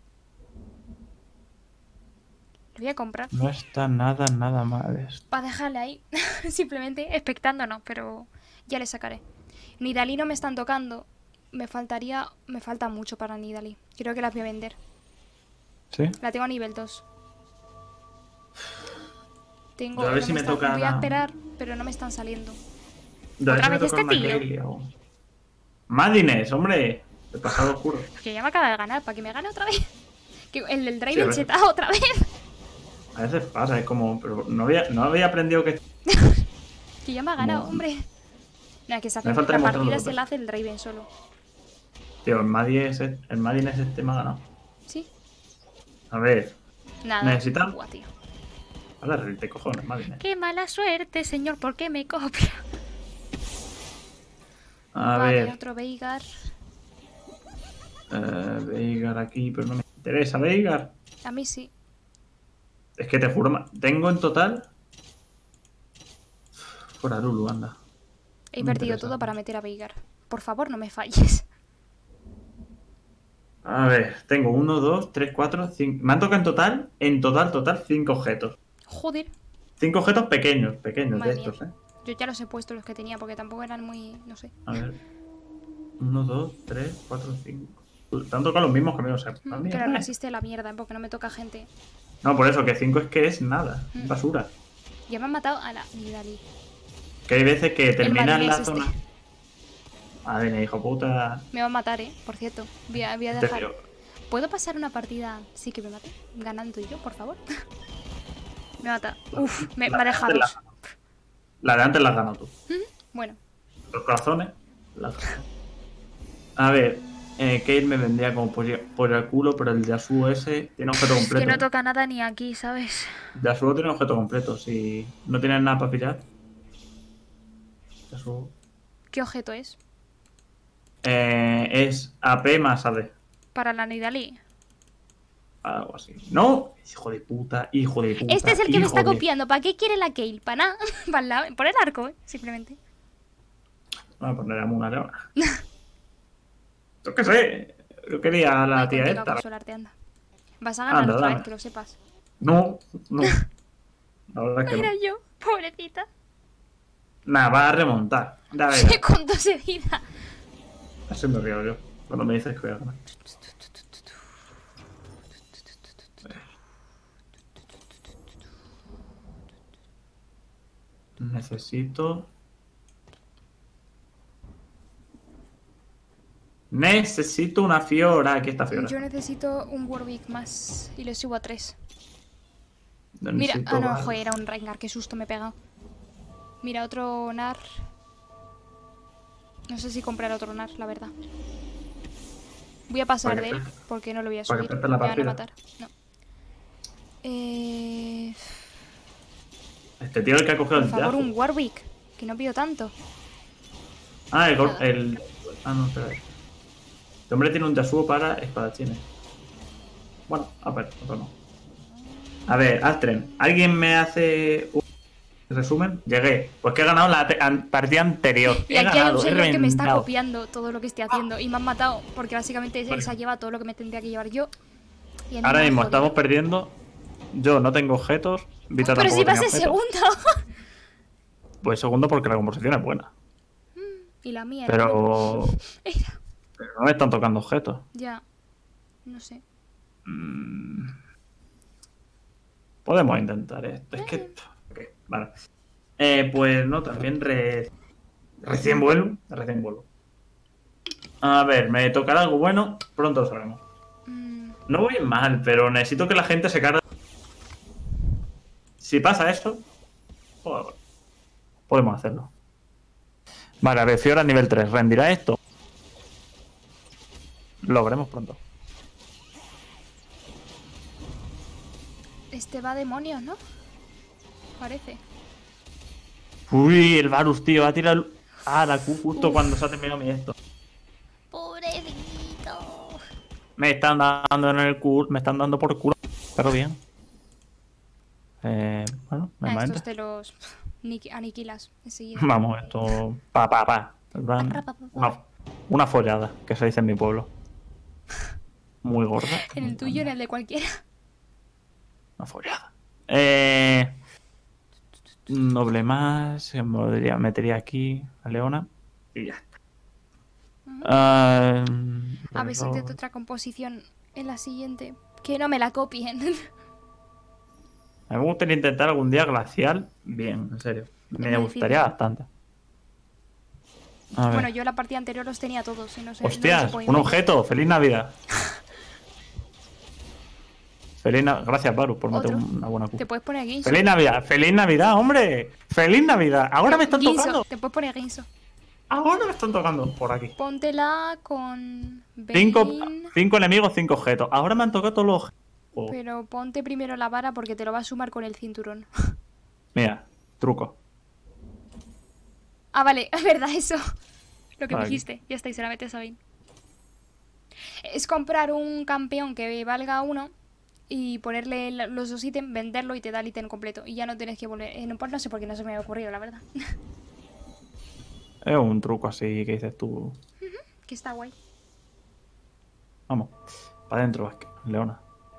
Lo voy a comprar. No está nada, nada mal esto. Para dejarle ahí. Simplemente expectando, no, pero ya le sacaré. Nidalee no me están tocando. Me faltaría. Me falta mucho para Nidalee. Creo que las voy a vender. ¿Sí? La tengo a nivel dos. Tengo. Yo a ver no si me están- toca Voy a la- esperar, pero no me están saliendo. Yo a ver ¿Otra si me vez toca este una tío? Kaylee aún. Madines, hombre. El pasado oscuro. Que ya me acaba de ganar, para que me gane otra vez. Que el del Sí, a Draven ver. chetado otra vez. A veces pasa, es como. Pero no había, no había aprendido que. Que ya me ha ganado, No. hombre. Nada, que se hace Me falta la demostrar partida los se la dos. hace el Draven solo. Tío, el Madines es, el Madines este me ha ganado. ¿Sí? A ver. Nada. ¿Necesitan? Buah, tío. Vale, reírte cojones, Madines. Qué mala suerte, señor, ¿por qué me copia? A Vale, ver. otro Veigar. Eh, Veigar aquí, pero no me interesa Veigar. A mí sí. Es que te juro, ma- tengo en total. Fuera Lulu, anda. He No me perdido interesa. todo para meter a Veigar. Por favor, no me falles. A ver, tengo uno, dos, tres, cuatro, cinco. Me han tocado en total, en total, total, cinco objetos. Joder. Cinco objetos pequeños, pequeños Madre de estos, mía. eh. Yo ya los he puesto los que tenía porque tampoco eran muy... No sé. A ver. Uno, dos, tres, cuatro, cinco. Te han tocado los mismos que me, o sea, Mm, a mí, Pero eh. no existe la mierda porque no me toca gente. No, por eso, que cinco es que es nada, es Mm. basura. Ya me han matado a la Nidalee. Que hay veces que terminan Madrid la es este. zona. A ver, hijo puta. Me va a matar, eh, por cierto. Voy a, voy a Te dejar. fío. ¿Puedo pasar una partida sí que me mate? Ganando yo, por favor. Me mata. Uf, me, La me ha de dejado. antes la- La de antes la has ganado tú. Bueno, Los corazones. Las... A ver, eh, Kate me vendría como por, por el culo, pero el Yasuo ese tiene objeto que completo. no toca nada ni aquí, ¿sabes? Yasuo tiene objeto completo. Si no tienes nada para pillar. Yasuo. ¿Qué objeto es? Eh, es A P más A D. Para la Nidalee. Algo así. No, hijo de puta, hijo de puta. Este es el que me hijo está de- copiando. ¿Para qué quiere la Kale? ¿Para nada? Para la- por el arco, ¿eh? Simplemente. Voy a poner a una leona. Yo qué sé. Yo quería a la Voy tía contigo a esta. consolarte, anda. Vas a ganar Anda, otra dame. vez, que lo sepas. No, no. La verdad es que Era no. yo, pobrecita. Nada, va a remontar. Ya verás. Con dos de vida. Así me río yo. Cuando me dices que voy a ganar. Necesito... Necesito una Fiora. Aquí está Fiora. Yo necesito un Warwick más y le subo a tres. Mira, Necesito ah no, bar- joder, era un Rengar, qué susto me he pegado. Mira, otro Nar. No sé si comprar otro Nar, la verdad. Voy a pasar Para de que él te- porque no lo voy a para que subir. te la Me van a partida. matar. No. Eh, Este tío es el que ha cogido por el favor, Yasuo. un Warwick, que no pido tanto. Ah, el, gol- Nada. el... Ah, no, espera. Este hombre tiene un Yasuo para espadachines. Bueno, a ver, otro no. A ver, Astren, ¿alguien me hace un resumen? Llegué. Pues que he ganado la te- an- partida anterior. Y He aquí hay un ganado, he señor que me está reventado. copiando todo lo que estoy haciendo y me han matado porque básicamente él Vale. se ha llevado todo lo que me tendría que llevar yo. Y a mí Ahora me han mismo jodido. estamos perdiendo. Yo no tengo objetos. Vita Pero si tampoco vas tenía en objetos. segundo. Pues segundo porque la composición es buena. Y la mía era- Pero... era. Pero no me están tocando objetos. Ya. No sé. Mm. Podemos intentar esto. Es que... Ok, vale. Eh, pues no, también re... recién vuelvo. Recién vuelvo. A ver, me tocará algo bueno. Pronto lo sabremos. Mm, No voy mal, pero necesito que la gente se cargue. Si pasa eso, joder, podemos hacerlo. Vale, a ver, Fiora nivel tres. ¿Rendirá esto? Lo veremos pronto. Este va a demonios, ¿no? Parece. Uy, el Varus, tío, ha tirado el- ah, la Q justo Uf. cuando se ha terminado mi esto. Pobrecito. Me están dando en el culo, me están dando por culo. Pero bien. Eh, bueno, Ah, normalmente. estos te los niqui- aniquilas enseguida. Vamos, esto. Pa, pa, pa. En plan, Una, una follada, que se dice en mi pueblo. Muy gorda. En el tuyo, en el de cualquiera. Una follada. Eh. Noble más. Metería, metería aquí a Leona. Y ya está. Ah, A ver si pero- intento otra composición en la siguiente. Que no me la copien. A mí me gustaría intentar algún día glacial. Bien, en serio. Me muy gustaría difícil. bastante. A ver. Bueno, yo la partida anterior los tenía todos y no sé. no Hostias, se puede un inventar. objeto. ¡Feliz Navidad! Feliz Na- Gracias, Baru, por meter Otro. una buena Q. Te puedes poner Ginso. ¡Feliz Navidad! ¡Feliz Navidad, hombre! ¡Feliz Navidad! Ahora me están Ginso, tocando. Te puedes poner Ginso. Ahora me están tocando por aquí. Póntela con Cinco, Bane, cinco enemigos, cinco objetos. Ahora me han tocado todos los objetos. Juego. pero ponte primero la vara porque te lo va a sumar con el cinturón. Mira, truco. Ah, vale, es verdad eso. Lo que me Vale. dijiste. Ya está, y se la metes a Bane. Es comprar un campeón que valga uno y ponerle la- los dos ítems, venderlo y te da el ítem completo. Y ya no tienes que volver. Eh, no, pues no sé por qué no se me había ocurrido, la verdad. Es un truco así que dices tú. Que está guay. Vamos. Para adentro, Vázquez. Leona.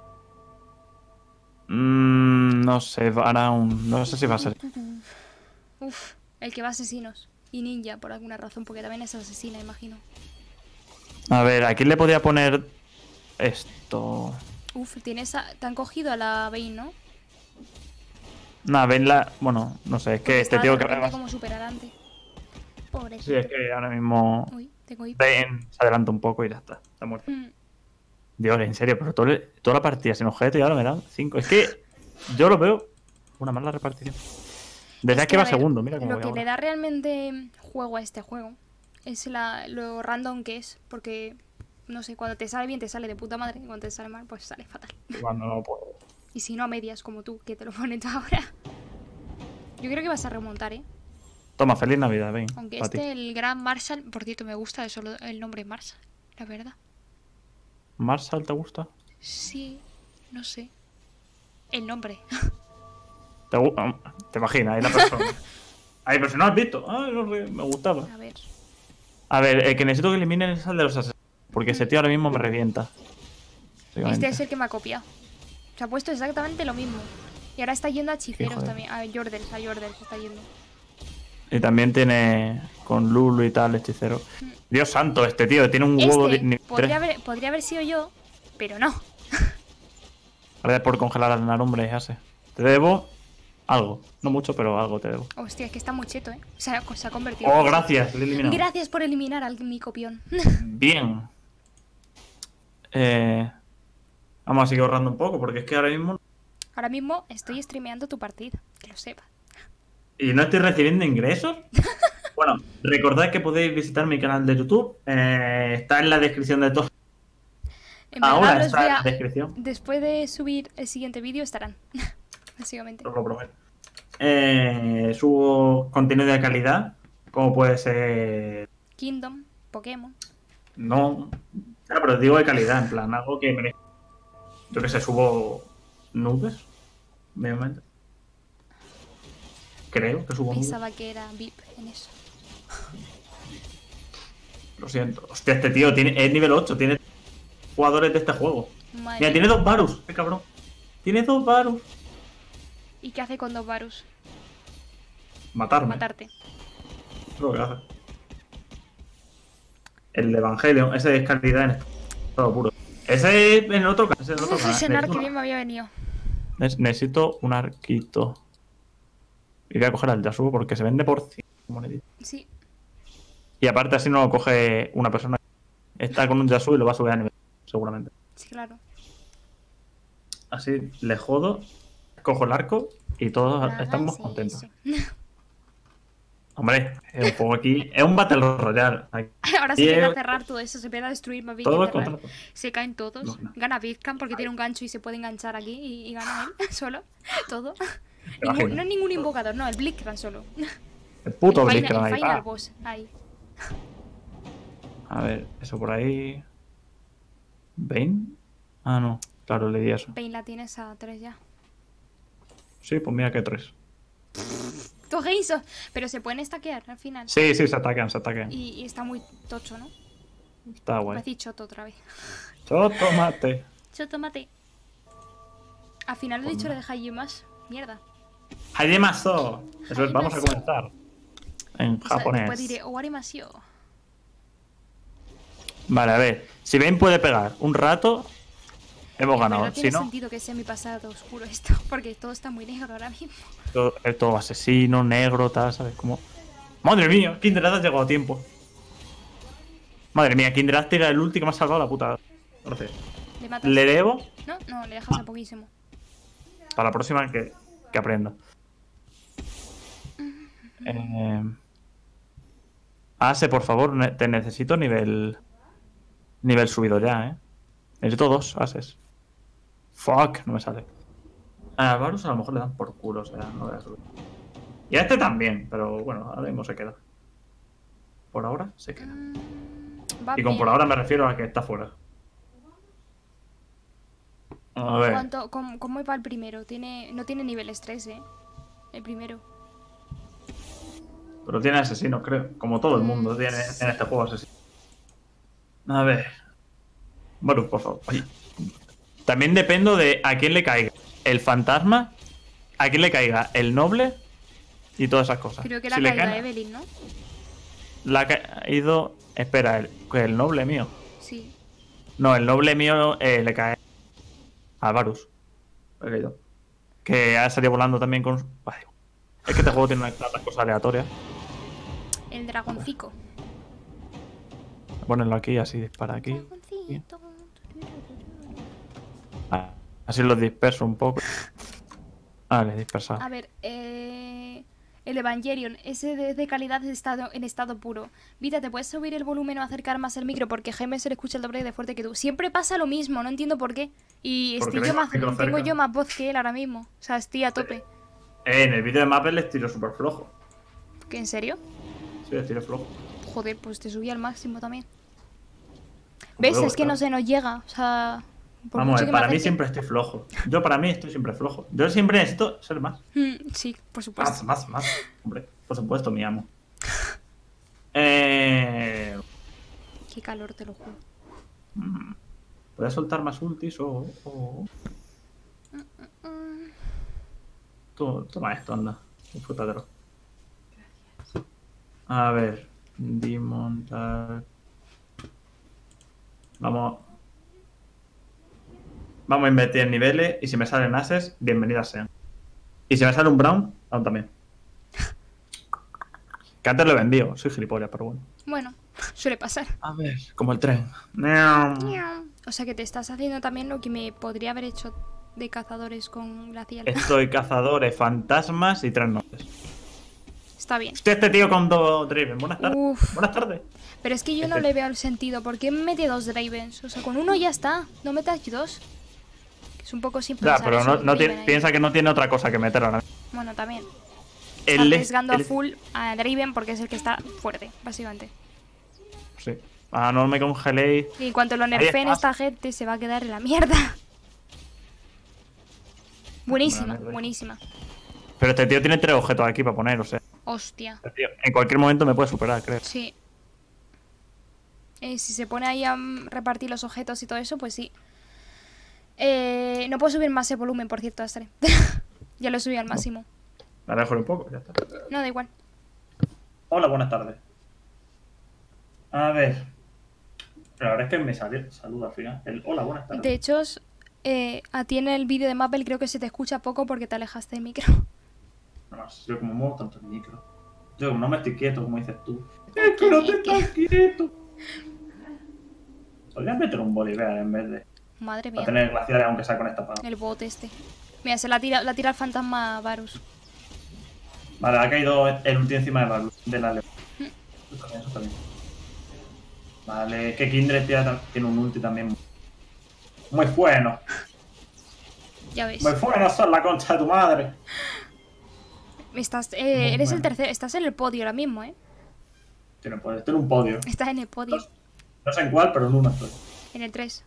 Mm, no sé, ahora un... No sé si va a ser. Uf, el que va a asesinos. Y ninja, por alguna razón, porque también es asesina, imagino. A ver, ¿a quién le podría poner esto? Uf, tienes a- te han cogido a la Bane, ¿no? Nada, ven la... Bueno, no sé, es que Porque este está tío de que repente además... como súper adelante. Pobre. Sí, es que ahora mismo... Uy, tengo hipo. Ben se adelanta un poco y ya está. Está muerto. Mm, Dios, en serio, pero todo el- toda la partida sin objeto y ahora me dan cinco. Es que yo lo veo una mala repartición. Desde Es aquí a va ver, segundo, mira cómo Lo voy que ahora. le da realmente juego a este juego es la, lo random que es. Porque, no sé, cuando te sale bien te sale de puta madre. Y cuando te sale mal, pues sale fatal. Cuando no puedo. Y si no a medias, como tú, que te lo pones ahora. Yo creo que vas a remontar, ¿eh? Toma, feliz Navidad, ven. Aunque pa' ti. este, el gran Marshall, por cierto, me gusta eso, lo- el nombre Marshall, la verdad. ¿Marshall te gusta? Sí, no sé. El nombre. ¿Te, gu- ah, ¿Te imaginas? Ahí la persona. Ahí, pero si no has visto. Ay, no sé, me gustaba. A ver. A ver, el que necesito que eliminen es el de los asesinos. Porque ese tío ahora mismo me revienta. Este Básicamente. es el que me ha copiado. Se ha puesto exactamente lo mismo. Y ahora está yendo a hechiceros Hijo de- también. A Jordels, a Jordels está yendo. Y también tiene con Lulu y tal, hechicero. Dios santo, este tío tiene un huevo de Este nivel podría tres. haber, podría haber sido yo, pero no. Gracias por congelar al hombre, ya sé. Te debo algo. No mucho, pero algo te debo. Hostia, es que está muy cheto, ¿eh? Se ha, se ha convertido. Oh, gracias, le he eliminado. Gracias por eliminar al mi copión. Bien. Eh, vamos a seguir ahorrando un poco, porque es que ahora mismo... Ahora mismo estoy streameando tu partida, que lo sepa. ¿Y no estoy recibiendo ingresos? Bueno, recordad que podéis visitar mi canal de YouTube. Eh, está en la descripción de todo. En verdad Ahora los está voy en a- la descripción. Después de subir el siguiente vídeo estarán. Básicamente. Os lo prometo. Eh, subo contenido de calidad, como puede ser... Kingdom, Pokémon. No... Claro, pero digo de calidad, en plan, algo que merezca. Yo que sé, subo nubes, obviamente. Creo que subo nubes. Pensaba que era V I P en eso. Lo siento. Hostia, este tío tiene, es nivel ocho, tiene jugadores de este juego. Madre Mira, mía. tiene dos Varus, qué cabrón. Tiene dos Varus. ¿Y qué hace con dos Varus? Matarme. Matarte. Es lo que hace. El de Evangelion, ese es calidad en estado puro. Ese es en el otro canal. Ese es en el otro Uf, canal. ese Necesito nar que una- bien me había venido. Nes- Necesito un arquito. Y voy a coger al Yasuo porque se vende por cien moneditas. Sí. Y aparte así no lo coge una persona. Está con un Yasuo y lo va a subir a nivel, seguramente. Sí, claro. Así le jodo, cojo el arco y todos Nada, estamos sí, contentos. sí. Hombre, es un juego aquí, es un Battle Royale. Aquí Ahora se empieza es a cerrar todo eso, se empieza a destruir más bien todo que el cerrar. contrato. Se caen todos. No, no. Gana Bizcam porque tiene un gancho y se puede enganchar aquí y, y gana él solo. Todo. ¿Te Ningún- imaginas? no es ningún invocador, no, el Blitzcrank solo. El puto el final, Blitzcrank el ahí. final pa. boss. Ahí. A ver, eso por ahí. ¿Bane? Ah, no. Claro, le di eso. Bane la tienes a tres ya. Sí, pues mira que tres. Tú, ¿qué hizo? Pero se pueden stackear al final. Sí, sí, se atacan, se atacan. Y, y está muy tocho, ¿no? Está Me guay. decís choto otra vez. Yo tomate. Choto mate. Al final lo he dicho lo de Hayimas. Mierda. Hajime-so. Eso es, vamos a Hajime-so. comenzar. En O sea, japonés. después diré Owarimashio. Vale, a ver. Si Bane puede pegar un rato, hemos ganado. No Si tiene no, sentido que sea mi pasado oscuro esto, porque todo está muy negro ahora mismo. todo, es todo asesino, negro, tal, ¿sabes? Como... Madre mía, Kindred ha llegado a tiempo. Madre mía, Kindred tira el ulti que me ha salvado la puta. Gracias. Le matas. Le debo No, no, le dejas a poquísimo. para la próxima que, que aprenda. Eh... Ase, por favor, ne- te necesito nivel. Nivel subido ya, eh. Necesito dos ases. Fuck, no me sale. A Varus a lo mejor le dan por culo, o sea, no voy a subir. Y a este también, pero bueno, ahora mismo se queda. Por ahora se queda. Mm, va Y con bien. por ahora me refiero a que está fuera. A ver. ¿Cuánto, cómo, cómo va el primero? Tiene, no tiene niveles tres, ¿eh? El primero. Pero tiene asesinos, creo. Como todo el mundo tiene en este juego asesinos. A ver. Varus, por favor. Oye. También dependo de a quién le caiga el fantasma, a quién le caiga el noble y todas esas cosas. Creo que la Si le caída caen- de Evelyn, ¿no? La ha caído. Espera, el, el noble mío. Sí. No, el noble mío eh, le cae a Varus. Le ha caído. Que ha salido volando también con. Vale. Es que este juego tiene unas tantas cosas aleatorias. El dragoncico. Voy a ponerlo aquí, así dispara aquí. Dragoncito. Ah, así los disperso un poco. Ah, les he dispersado. A ver, eh, el Evangelion, ese de, de calidad en estado, en estado puro. Vita, ¿te puedes subir el volumen o acercar más el micro? Porque Jaime se le escucha el doble de fuerte que tú. Siempre pasa lo mismo, no entiendo por qué. Y Porque estoy yo tengo más, el micro tengo cerca. yo más voz que él ahora mismo. O sea, estoy a tope. Eh, en el vídeo de Mapper les tiro súper flojo. ¿Qué, en serio? Sí, les tiro flojo. Joder, pues te subí al máximo también. ¿Ves? Luego, Es que claro. no se nos llega. O sea, por Vamos a mucho ver, que me para mí acerque- siempre estoy flojo. Yo para mí estoy siempre flojo. Yo siempre necesito ser más. Mm, sí, por supuesto. Más, más, más. Hombre, por supuesto, mi amo. Eh... Qué calor, te lo juro. mm, ¿Puedes soltar más ultis o...? o... Mm, Tú- Toma esto, anda. Disfrútatelo. A ver. Demon Dark. Vamos. Vamos a invertir en niveles. Y si me salen ases, bienvenidas sean. Y si me sale un Brown, aún también. Que antes lo he vendido. Soy gilipollas, pero bueno. Bueno, suele pasar. A ver, como el tren. O sea que te estás haciendo también lo que me podría haber hecho de cazadores con glacial. Estoy cazadores, fantasmas y tres nobles. Está bien. Hostia, este tío con dos Draven. Buenas tardes. Uf. Buenas tardes. Pero es que yo no Este- le veo el sentido. ¿Por qué mete dos Dravens? O sea, con uno ya está. No metas dos. Que es un poco sin Ya, pensar pero eso no, de no Draven tiene, ahí. piensa que no tiene otra cosa que meter ahora. Bueno, también. Está Él es- arriesgando él- a full a Draven porque es el que está fuerte, básicamente. Sí. Ah, no me congeléis. Y en cuanto lo nerfeen estás. esta gente se va a quedar en la mierda. Buenísima, Vale, buenísima. Pero este tío tiene tres objetos aquí para poner, o sea. Hostia. Este tío en cualquier momento me puede superar, creo. Sí. Eh, si se pone ahí a mm, repartir los objetos y todo eso, pues sí. Eh, no puedo subir más el volumen, por cierto, Astre. Ya lo subí al máximo. Me alejo un poco, ya está. No, da igual. Hola, buenas tardes. A ver. La verdad es que me sale saludo al final. El hola, buenas tardes. De hecho, eh, a ti en el vídeo de Mapple creo que se te escucha poco porque te alejaste del micro. No, yo como muevo tanto el micro. Yo como no me estoy quieto, como dices tú. Es que no te estás quieto. Podrías meter un Bolivar en vez de. Madre Para mía. tener glaciares aunque sea con esta pana. El bot este. Mira, se la tira, la tira el fantasma Varus. Vale, ha caído el ulti encima de la, de la Leo. Eso también, eso también. Vale, que Kindred tiene, tiene un ulti también. Muy bueno. Ya ves. Muy bueno, son la concha de tu madre. Estás, eh, Muy eres el bueno. tercero. Estás en el podio ahora mismo, ¿eh? Tiene, poder, tiene un podio. Estás en el podio. No, no sé en cuál, pero en uno estoy. En el tres.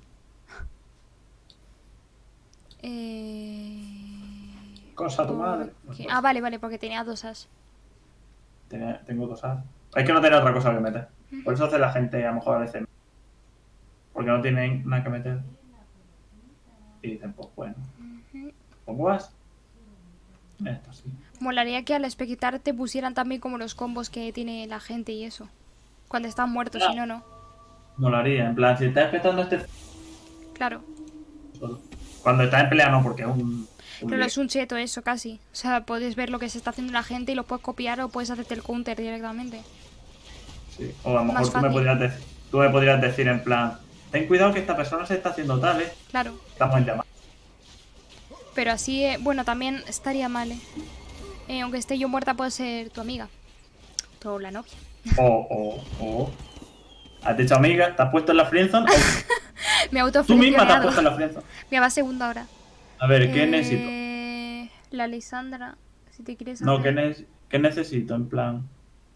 Eh... Concha de tu madre. ¿qué? Ah, vale, vale, porque tenía dos as. Tenía- tengo dos as. Es que no tenía otra cosa que meter. Por eso hace la gente a lo mejor a veces. Porque no tienen nada que meter. Y dicen, pues bueno. Pues vas. Esto sí. Molaría que al espectar te pusieran también como los combos que tiene la gente y eso. Cuando están muertos, Ya. si no, no. Molaría, en plan, si estás espectando este. Claro. Solo. Cuando estás en pelea no, porque es un. un Pero lío. es un cheto eso, casi. O sea, puedes ver lo que se está haciendo la gente y lo puedes copiar o puedes hacerte el counter directamente. Sí. O a lo Más mejor tú me, fácil. podrías decir, tú me podrías decir en plan, ten cuidado que esta persona se está haciendo tal, ¿eh? Claro. Estamos en llamada. Pero así, eh, bueno, también estaría mal, ¿eh? Eh, aunque esté yo muerta, puede ser tu amiga. Tu la novia. O, o, o. ¿Has dicho amiga? ¿Te has puesto en la friendzone? O Me tú misma te has autoflexionado. puesto en la friendzone. Mira, va segunda ahora. A ver, ¿qué Eh, necesito? La Lisandra, si te quieres No, ¿qué, hacer... ne- ¿qué necesito? En plan.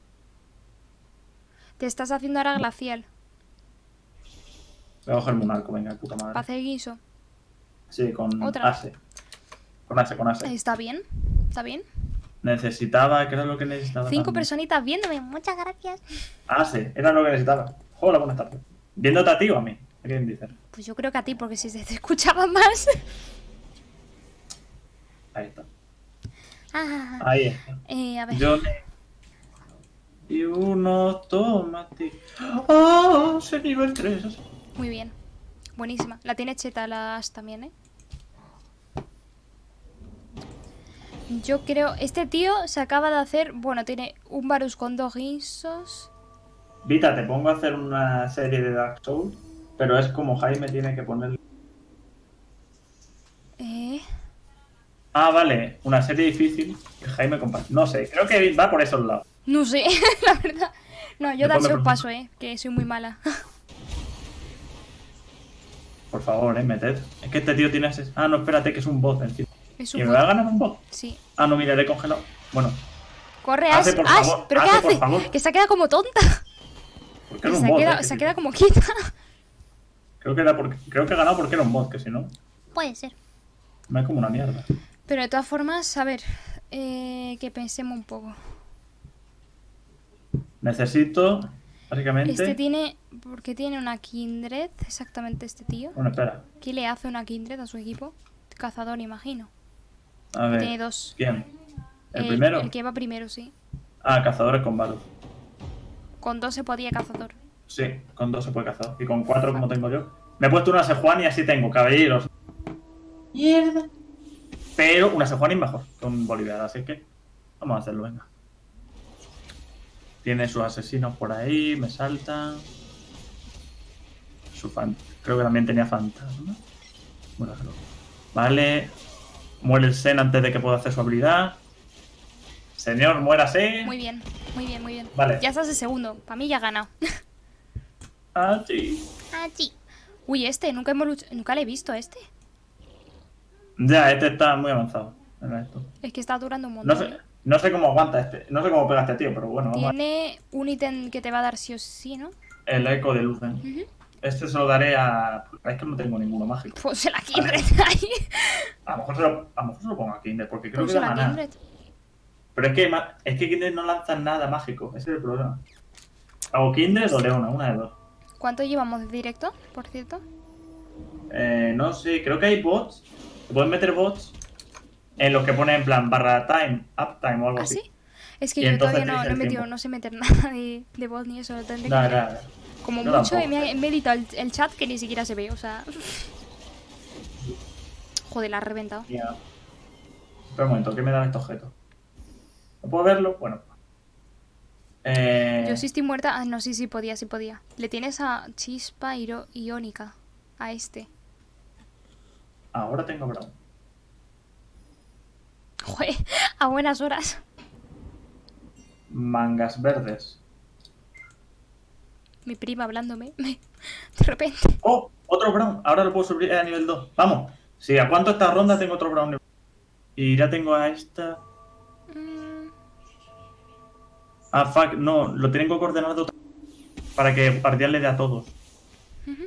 Te estás haciendo ahora glacial. Voy a cogerme un arco, venga, puta Para madre. hacer guiso. Sí, con Otra. Ase. Con Ase, con Ase. Está bien, está bien. Necesitaba, ¿qué era lo que necesitaba? Cinco también? personitas viéndome, muchas gracias. Ase, era lo que necesitaba. Hola, buenas tardes. ¿Viéndote a ti o a mí? ¿Qué quieren decir? Pues yo creo que a ti, porque si se te escuchaba más. Ahí está. Ah, Ahí está. eh, a ver. Yo ne- Y uno automático. ¡Oh! Se nivel tres. Muy bien. Buenísima. La tiene cheta la Ash también, ¿eh? Yo creo... Este tío se acaba de hacer... Bueno, tiene un Varus con dos guisos. Vita, te pongo a hacer una serie de Dark Souls, pero es como Jaime tiene que poner. Eh... Ah, vale, una serie difícil que Jaime comparte. No sé, creo que va por esos lados. No sé, la verdad. No, yo Después Dark me Souls pregunto. paso, ¿eh? Que soy muy mala. Por favor, eh, meted. Es que este tío tiene ese. Ah, no, espérate, que es un bot encima. Es ¿Y un me va a bot. ganar un bot? Sí. Ah, no, mira, le he congelado. Bueno, Corre, Ash. Hace, por Ash, favor, ¿pero qué hace, por hace? favor. Que se ha quedado como tonta. porque Que era un se, ha bot. quedado, eh, se ha que- quedado como quieta. Creo que, era porque... Creo que he ganado porque era un bot, que si no, Puede ser. me es como una mierda. Pero de todas formas, a ver, eh, que pensemos un poco. Necesito, básicamente. Este tiene... ¿Por qué tiene una Kindred? Exactamente este tío. Bueno, espera. ¿Qué le hace una Kindred a su equipo? Cazador, imagino. A ver. Tiene dos. ¿Quién? ¿El El- primero? El que va primero, sí. Ah, cazadores con Varus. Con dos se podía cazador. Sí, con dos se puede cazar. Y con cuatro, como tengo yo. Me he puesto una Sejuani y así tengo caballeros. Mierda. Pero una Sejuani es mejor con Bolívar, así que vamos a hacerlo, venga. Tiene sus asesinos por ahí, me saltan. Su fan... Creo que también tenía fantasma. Bueno, vale. Muere el Sen antes de que pueda hacer su habilidad. Señor, muérase. Muy bien, muy bien, muy bien. Vale. Ya estás de segundo. Para mí ya ha ganado. Ah, sí. Ah, sí. Uy, este, nunca hemos luch- nunca le he visto a este. Ya, este está muy avanzado. Mira esto. Es que está durando un No montón. sé, ¿eh? no sé cómo aguanta este. No sé cómo pega este tío, pero bueno, vamos a ver. Tiene un ítem que te va a dar sí o sí, ¿no? El eco de Lucen. Ujú. Este se lo daré a. Es que no tengo ninguno mágico. Pues se la Kindred ahí. A lo mejor se lo, a lo mejor se lo pongo a Kinder, porque creo Pues que se da la maná. Kindred. Pero es que, ma- es que Kinder no lanza nada mágico. Ese es el problema. Hago Kinder o Leona, una de dos. ¿Cuánto llevamos de directo, por cierto? Eh, no sé, creo que hay bots. Se pueden meter bots en los que ponen en plan barra time, uptime o algo ¿Ah, así. sí? Es que Y yo entonces todavía no, te dice no he el metido, tiempo. no sé meter nada de, de voz ni eso. Lo tendré que Nada, mirar. nada. Como Yo mucho tampoco. me, he- me he editado el, el chat que ni siquiera se ve, o sea... Joder, la ha reventado. Mira. Espera un momento, ¿qué me da este objeto? ¿No puedo verlo? Bueno. Eh, Yo sí estoy muerta... Ah, no, sí, sí podía, sí podía. Le tienes a Chispa iro- Iónica. A este. Ahora tengo Brown. Joder, a buenas horas. Mangas verdes. Mi prima hablándome. De repente. ¡Oh! Otro Brown. Ahora lo puedo subir a nivel dos. Vamos. Si a cuánto esta ronda tengo otro Brown. Y ya tengo a esta. Mm, Ah, fuck. No, lo tengo que ordenar de otra. Para que Guardián le dé a todos. ujú.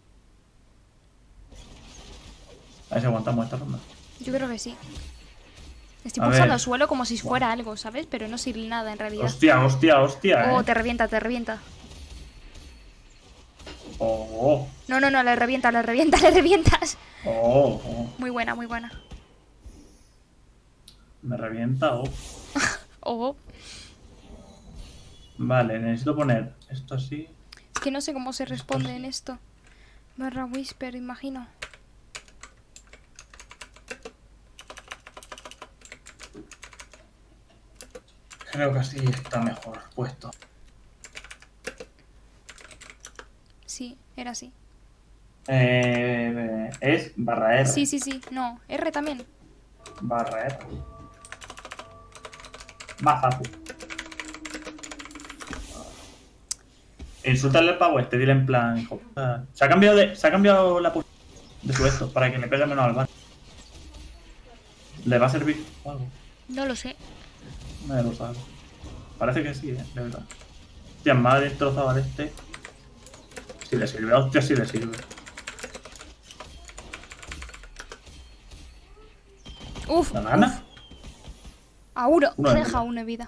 A ver si aguantamos esta ronda. Yo creo que sí. Estoy A pulsando ver. al suelo como si fuera algo, ¿sabes? Pero no sirve nada en realidad. Hostia, hostia, hostia. Oh, eh. te revienta, te revienta. Oh, No, no, no, le revienta, le revienta, le revientas. oh, oh. Muy buena, muy buena. Me revienta. Oh. Oh, Vale, necesito poner esto así. es que no sé cómo se responde en esto. Barra Whisper, imagino. Creo que así está mejor puesto. Sí, era así. Eh, es barra R. Sí, sí, sí. No, R también. Barra R. Más fácil. Insultarle al pavo este, dile en plan, hijo. puta. Se ha cambiado de. Se ha cambiado la posición de su esto para que le pegue menos al bar. ¿Le va a servir o algo? No lo sé. Nadie lo sabe. Parece que sí, eh, de verdad. Hostia, me ha destrozado al este. Si le sirve, hostia, si le sirve. Uf, ¿La gana? uf. A uno. Uno de Deja vida. uno de vida.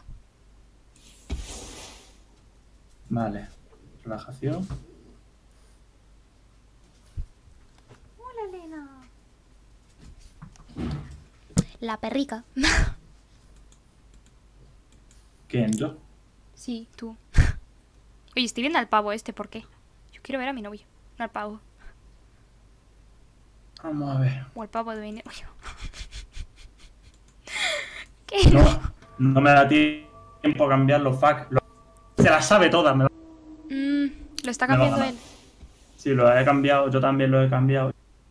Vale. Relajación. Hola, Elena. La perrica. ¿Quién? ¿Yo? Sí, tú. Oye, estoy viendo al pavo este, ¿por qué? Yo quiero ver a mi novio, no al pavo. Vamos a ver. O al pavo de mi novio. ¿Qué? No, no me da tiempo a cambiar los facts. Lo- Se las sabe todas. Me lo... Mm, lo está Me lo cambiando gana. él. Sí, lo he cambiado. Yo también lo he cambiado.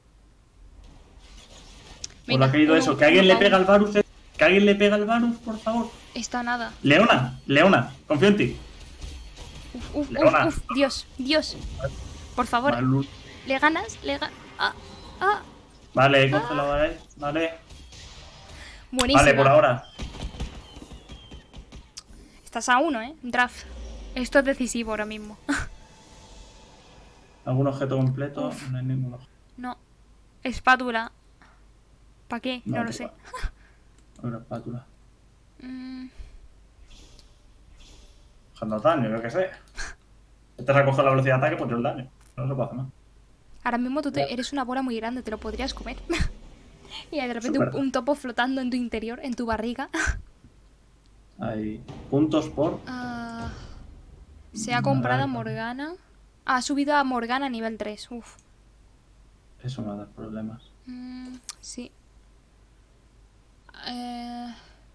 ¿O le Venga, ha caído uno- eso? Que alguien uno le pa' pega uno. al Varus. eh. Que alguien le pega al Varus, por favor. Está nada. Leona, Leona, confío en ti. Uf, uf, Leona. uf, uf. Dios, Dios. Por favor, Vale, le ganas, le ganas. Ah, ah. vale, cógelo, vale. Vale, Buenísima. vale, por ahora. Estás a uno, ¿eh? Draft. Esto es decisivo ahora mismo. ¿Algún objeto completo? Uf. No hay ningún objeto. No. Espátula. ¿Para qué? No, lo te sé. va. Una espátula. Mm, Dejando daño, yo qué sé. Este recoge la velocidad de ataque, pues yo el daño. No se puede hacer más. Ahora mismo tú te- Ya. eres una bola muy grande, te lo podrías comer. Y de repente un, Súper. un topo flotando en tu interior, en tu barriga. Hay puntos por. Ah, Se ha comprado a Vale. Morgana. Ha subido a Morgana a nivel tres. Uf. Eso me va a dar problemas. Mm, sí. Eh,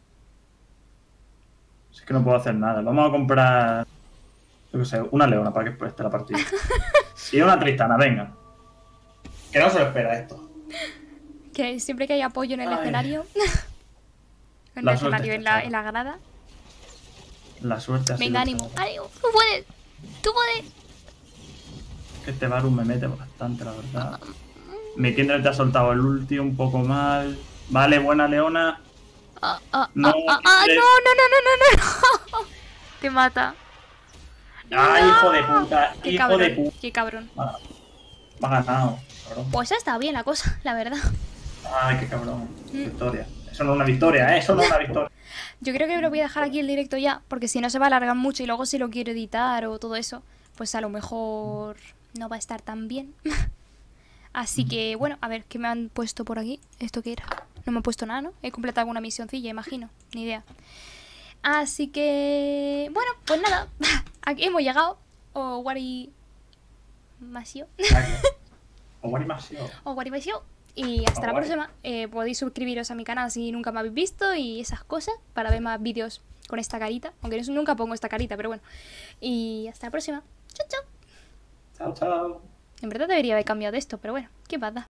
Es que no puedo hacer nada. Vamos a comprar, yo qué sé, una leona para que esté la partida. Y una Tristana, venga. Que no se lo espera esto. que siempre que hay apoyo en el Ay. escenario. en La el suerte escenario, está en la, echada. en la grada. La suerte ha sido Venga, ánimo, echada. ánimo. Tú puedes. Tú puedes. Que este Varus me mete bastante, la verdad. Mi Kindred te ha soltado el ulti un poco mal. Vale, buena leona. Ah, ah, No, ah, ah, ah, Kindred. no, no, no, no, no, no. Te mata. ¡Ay, hijo de puta! Qué ¡Hijo cabrón, de puta! qué cabrón. Ah, me ha ganado, cabrón. Pues ha estado bien la cosa, la verdad. ¡Ay, qué cabrón! Mm. Victoria. Eso no es una victoria, ¿eh? Eso no es una victoria. Yo creo que lo voy a dejar aquí el directo ya, porque si no se va a alargar mucho y luego si lo quiero editar o todo eso, pues a lo mejor no va a estar tan bien. Así que, bueno, a ver, ¿qué me han puesto por aquí? ¿Esto qué era? No me han puesto nada, ¿no? He completado alguna misioncilla, imagino. Ni idea. Así que, bueno, pues nada. Aquí hemos llegado. O Wari Masio. O Guarimasio. O Wari Masio. Y hasta O la Wari. próxima. Eh, podéis suscribiros a mi canal si nunca me habéis visto y esas cosas para ver más vídeos con esta carita. Aunque no- nunca pongo esta carita, pero bueno. Y hasta la próxima. Chao, chao. Chao, chao. En verdad debería haber cambiado de esto, pero bueno, ¿qué pasa?